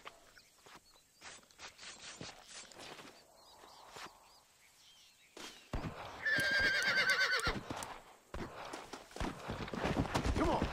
Come on.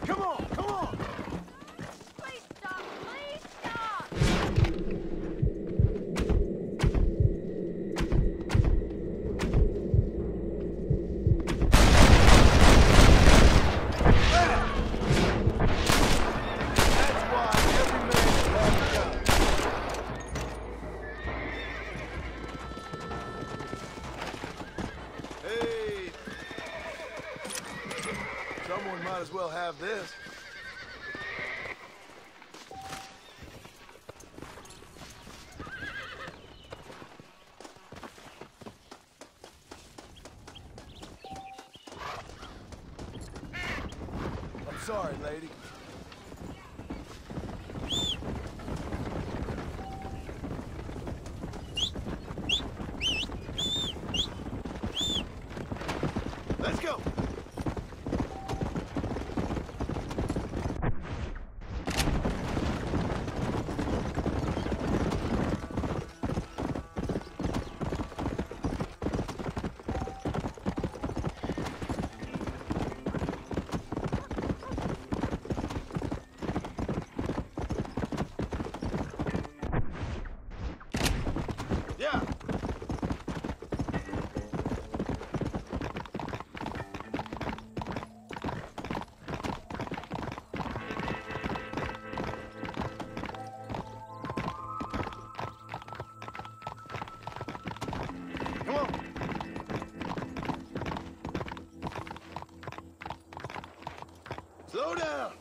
Come on, come on! Please stop! Please stop! That's why every man should have a gun. Hey! Someone might as well have this. I'm sorry, lady. Let's go! Yeah! Come on! Slow down!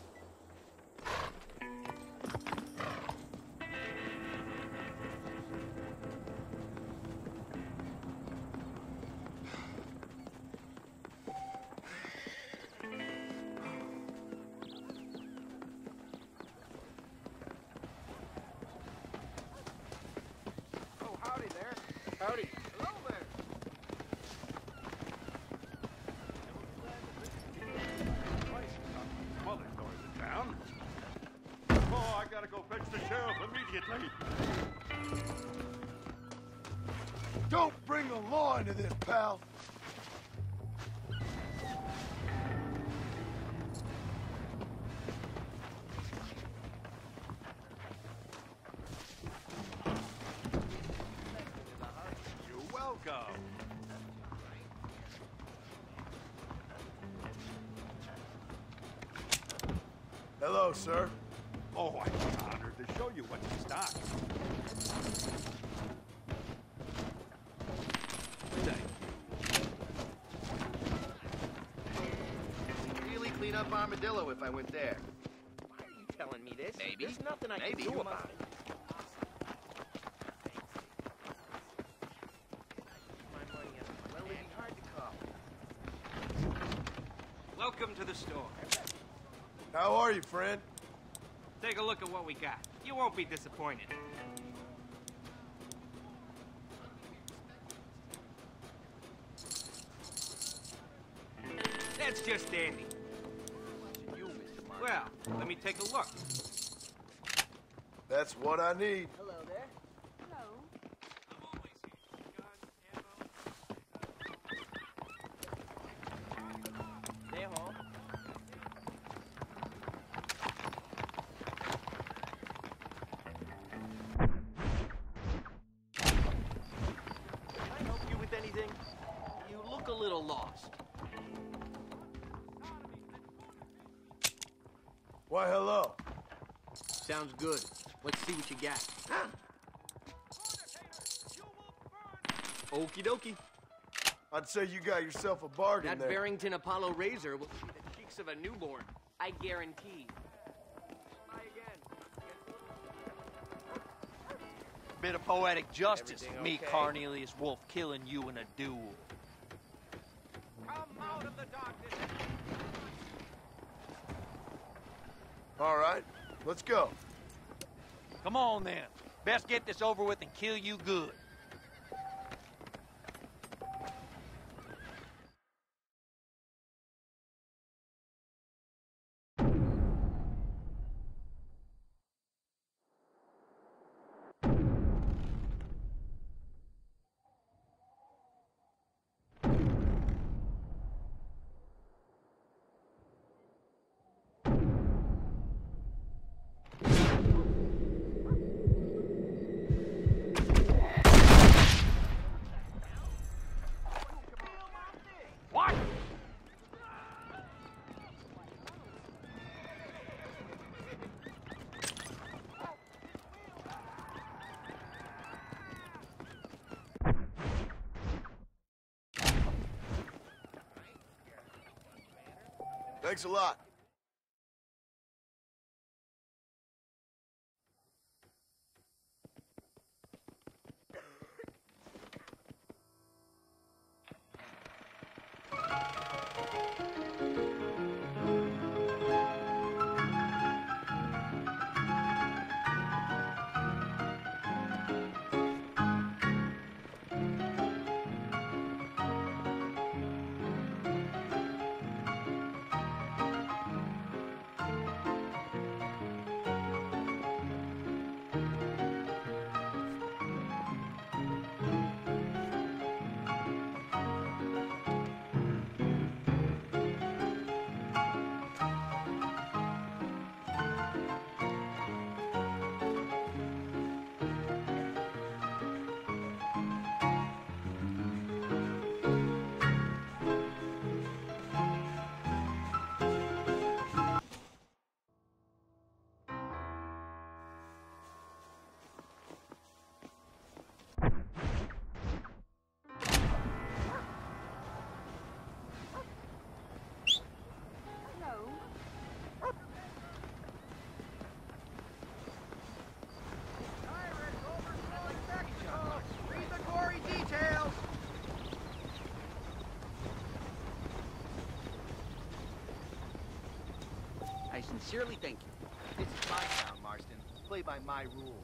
Oh, howdy there. Howdy. Hello there. Well, there's noise in town. Oh, I gotta go fetch the sheriff immediately. Don't bring the law into this, pal. You're welcome. Hello, sir. Oh, I'm honored to show you what's in stock. Thank Really clean up Armadillo if I went there. Why are you telling me this? Maybe. There's nothing I Maybe. can do about it. My money up. Well, it'd be hard to call. Welcome to the store. How are you, friend? Take a look at what we got. You won't be disappointed. That's just dandy. You, Mr. Martin. Well, let me take a look. That's what I need. Hello there. Hello. Stay home. Can I help you with anything? You look a little lost. Why, hello. Sounds good. Let's see what you got. Okie dokie. I'd say you got yourself a bargain That there. Barrington Apollo razor will give you the cheeks of a newborn. I guarantee. Try again. Bit of poetic justice. Everything Me, okay? Cornelius Wolf, killing you in a duel. Come out of the darkness. All right, let's go. Come on, then. Best get this over with and kill you good. Thanks a lot. I sincerely thank you. This is my town, Marston. Play by my rules.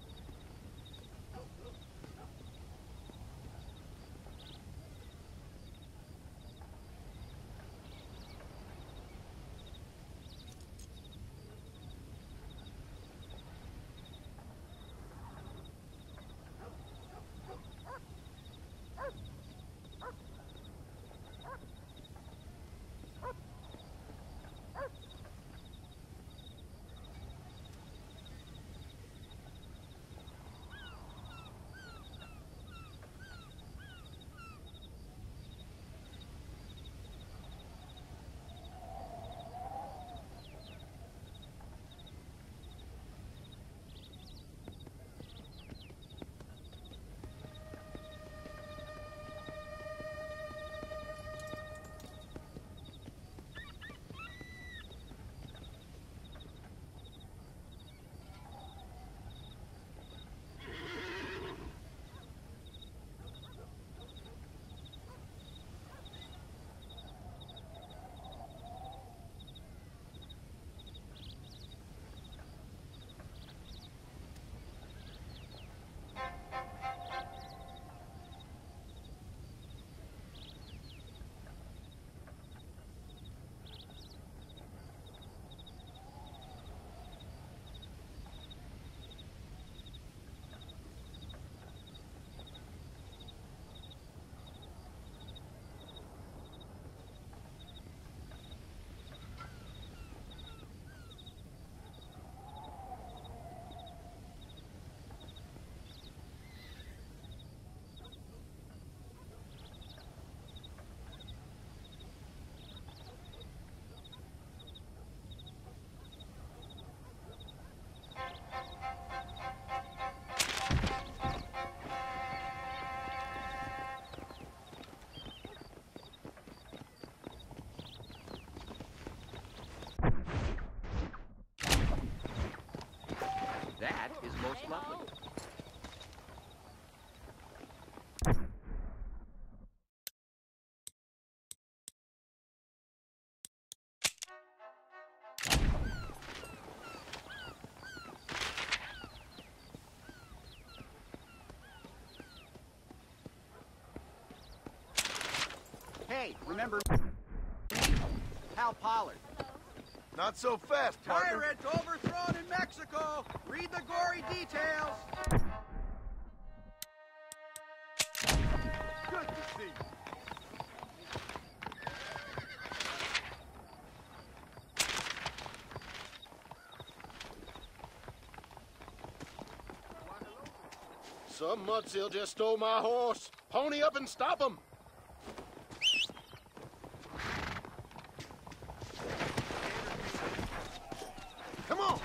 That is most lovely. Hey, remember Hal Pollard? Not so fast, partner. Pirates overthrown in Mexico! Read the gory details! Good to see you. Some mudsill just stole my horse. Pony up and stop him. Come on!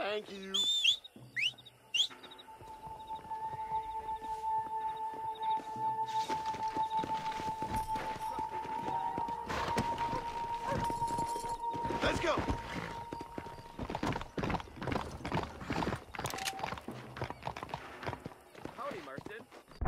Thank you. Let's go. Howdy, Marston.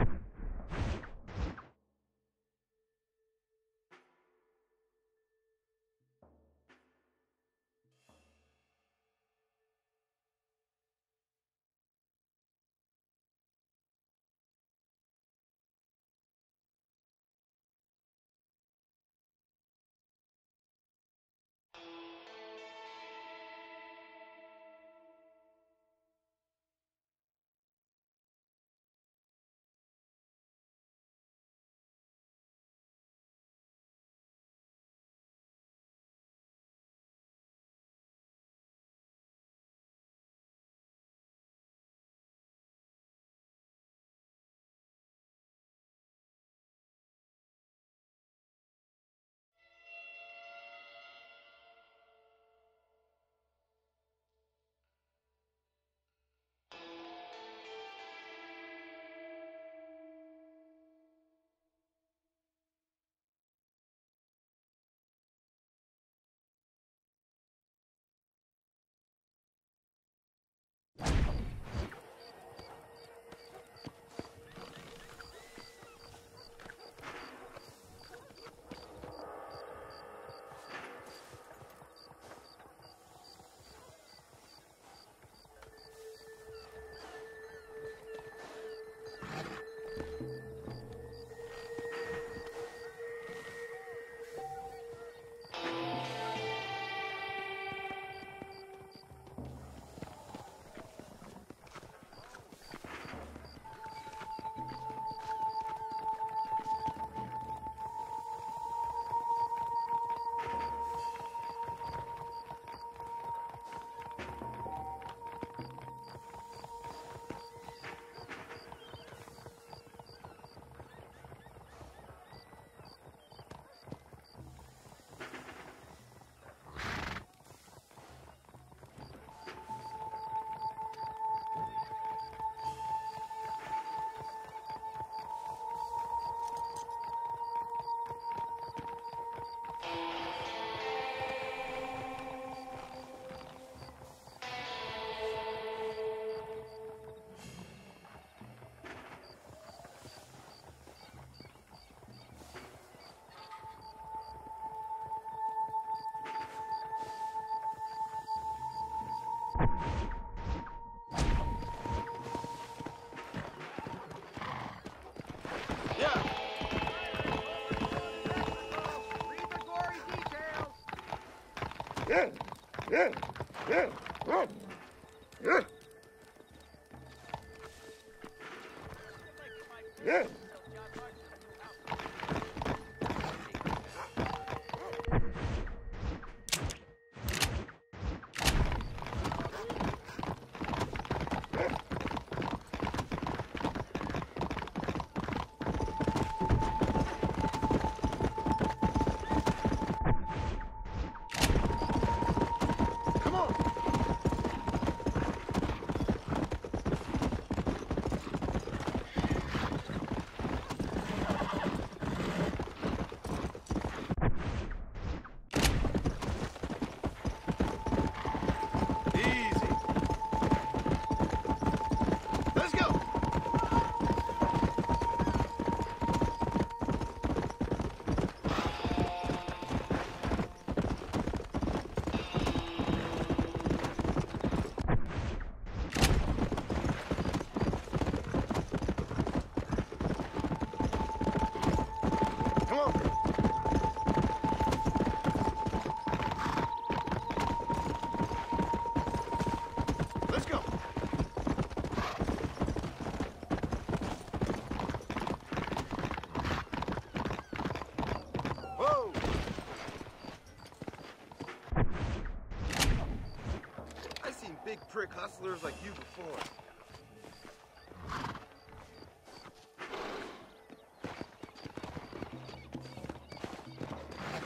Big prick hustlers like you before.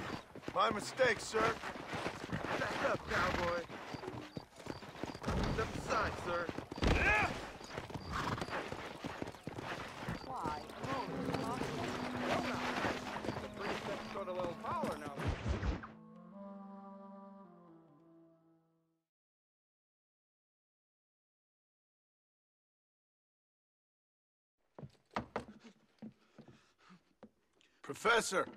My mistake, sir. Back up, cowboy. The side, sir. Why, hello, Mr. Marston. Well, now, pretty steps showed a little power now. Professor!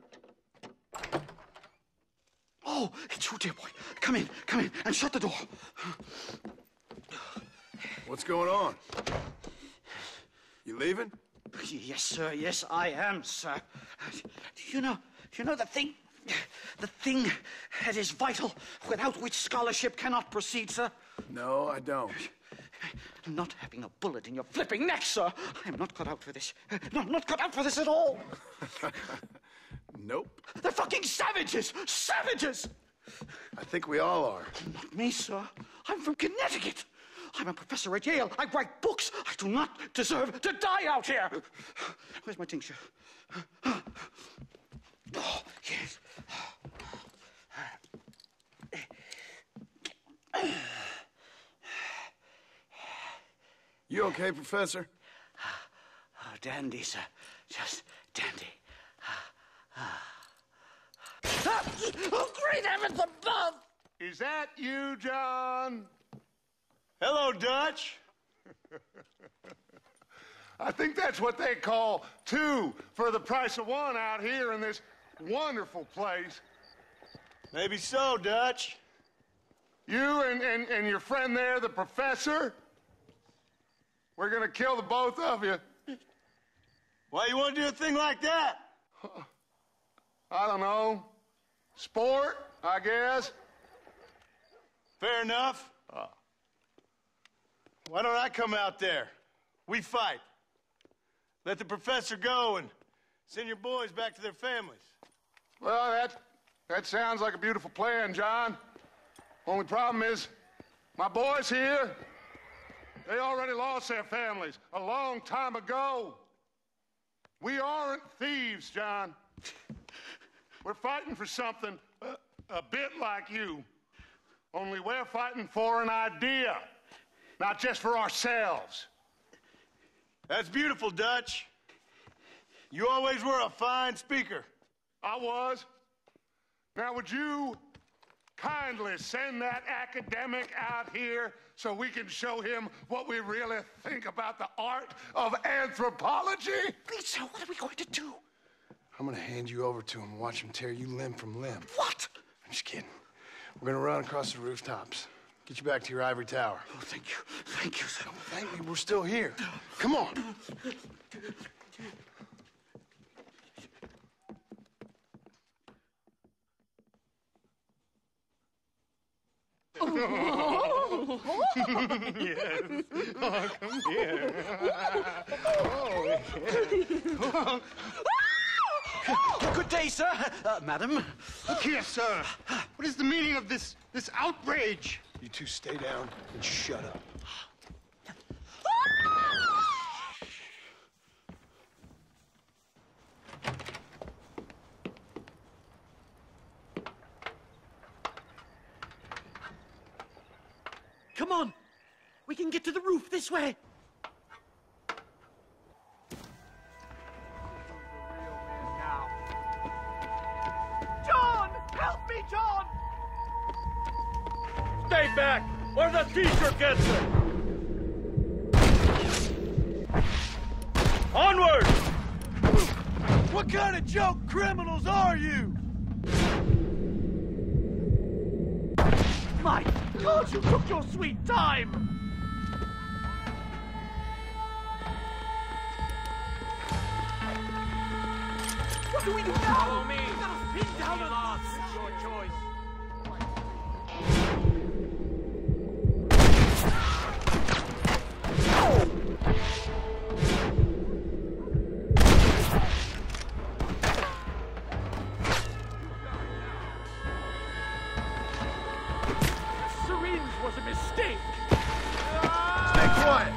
Oh, it's you, dear boy. Come in, and shut the door. What's going on? You leaving? Yes, sir. Yes, I am, sir. You know the thing that is vital, without which scholarship cannot proceed, sir? No, I don't. Not having a bullet in your flipping neck, sir. I am not cut out for this. Not cut out for this at all. Nope. They're fucking savages! Savages! I think we all are. Not me, sir. I'm from Connecticut. I'm a professor at Yale. I write books. I do not deserve to die out here. Where's my tincture? Oh, yes. You okay, Professor? Oh, dandy, sir. Just dandy. Oh, great heavens above! Is that you, John? Hello, Dutch. I think that's what they call two for the price of one out here in this wonderful place. Maybe so, Dutch. You and your friend there, the professor, we're gonna kill the both of you. Why you want to do a thing like that? I don't know. Sport, I guess. Fair enough. Why don't I come out there? We fight. Let the professor go and send your boys back to their families. Well, that sounds like a beautiful plan, John. Only problem is, my boys here, they already lost their families a long time ago. We aren't thieves, John. We're fighting for something a bit like you. Only we're fighting for an idea, not just for ourselves. That's beautiful, Dutch. You always were a fine speaker. I was. Now, would you kindly send that academic out here so we can show him what we really think about the art of anthropology? Lisa, what are we going to do? I'm gonna hand you over to him and watch him tear you limb from limb. What? I'm just kidding. We're gonna run across the rooftops. Get you back to your ivory tower. Oh, thank you. Thank you, sir. Don't thank me. We're still here. Come on. Yes. Oh, come here. Oh. Good day, sir. Madam. Look here, sir. What is the meaning of this outrage? You two stay down and shut up. Come on! We can get to the roof this way! John! Help me, John! Stay back, or the teacher gets it! Onward! What kind of joke criminals are you? My God, you took your sweet time! What do we do now? Follow me. You got us pinned down on us. It's your choice. Syringe was a mistake. Stay quiet.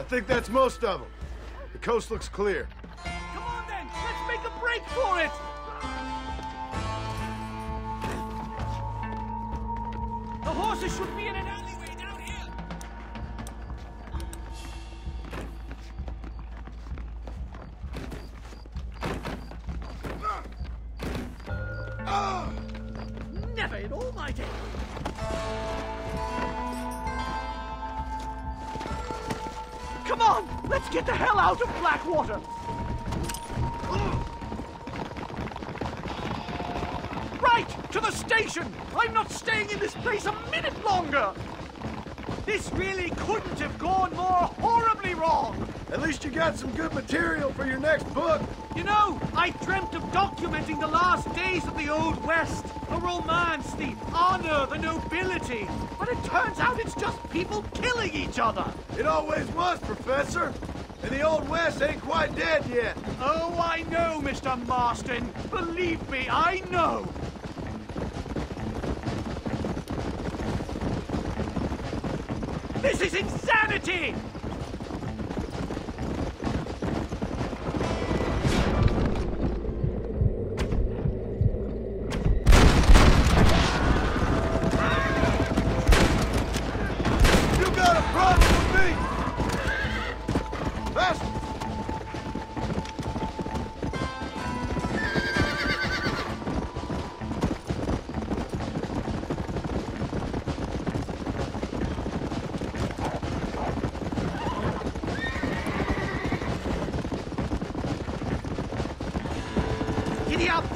think that's most of them. The coast looks clear. Come on then, let's make a break for it! The horses should be in an alleyway down here. Never in all my days. Come on, let's get the hell out of Blackwater. Right, to the station. I'm not staying in this place a minute longer. This really couldn't have gone more horribly wrong. At least you got some good material for your next book. You know, I dreamt of documenting the last days of the Old West. The romance, the honor, the nobility. But it turns out it's just people killing each other. It always was, Professor. And the Old West ain't quite dead yet. Oh, I know, Mr. Marston. Believe me, I know. This is insanity! Giddy up!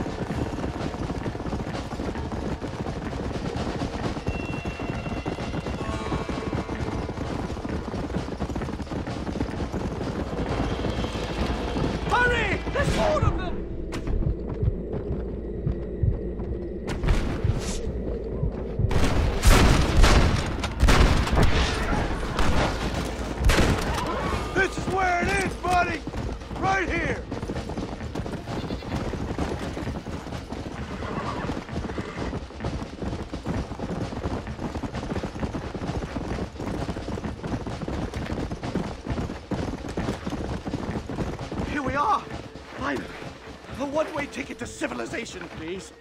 Hurry! There's more of them! This is where it is, buddy! Right here! Here we are! Finally! A one-way ticket to civilization, please.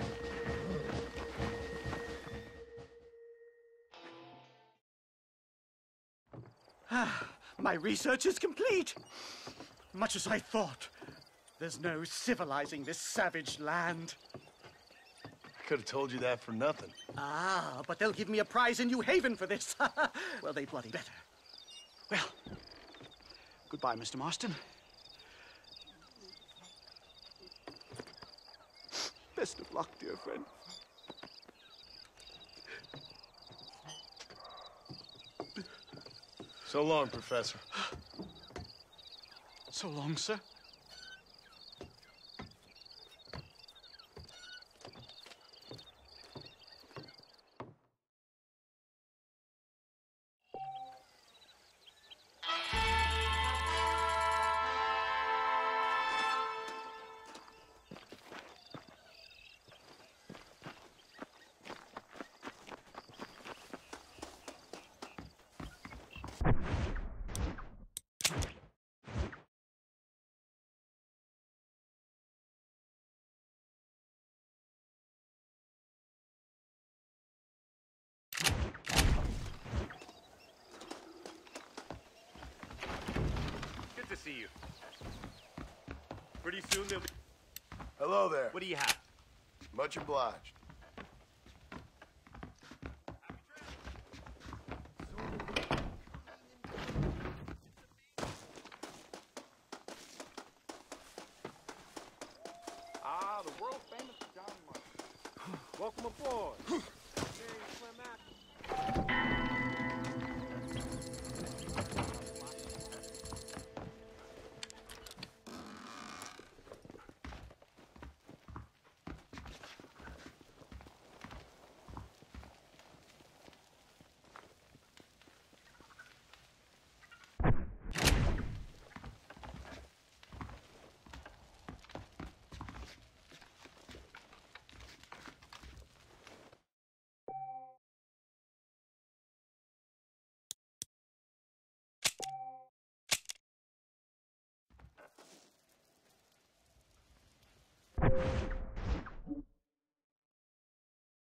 My research is complete. Much as I thought. There's no civilizing this savage land. I could have told you that for nothing. Ah, but they'll give me a prize in New Haven for this. Well, they bloody better. Well, goodbye, Mr. Marston. Best of luck, dear friend. So long, Professor. So long, sir. Good to see you. Pretty soon they'll be... Hello there. What do you have? Much obliged. Ah, the world famous John Martin. Welcome aboard. Mary Clem Atkins.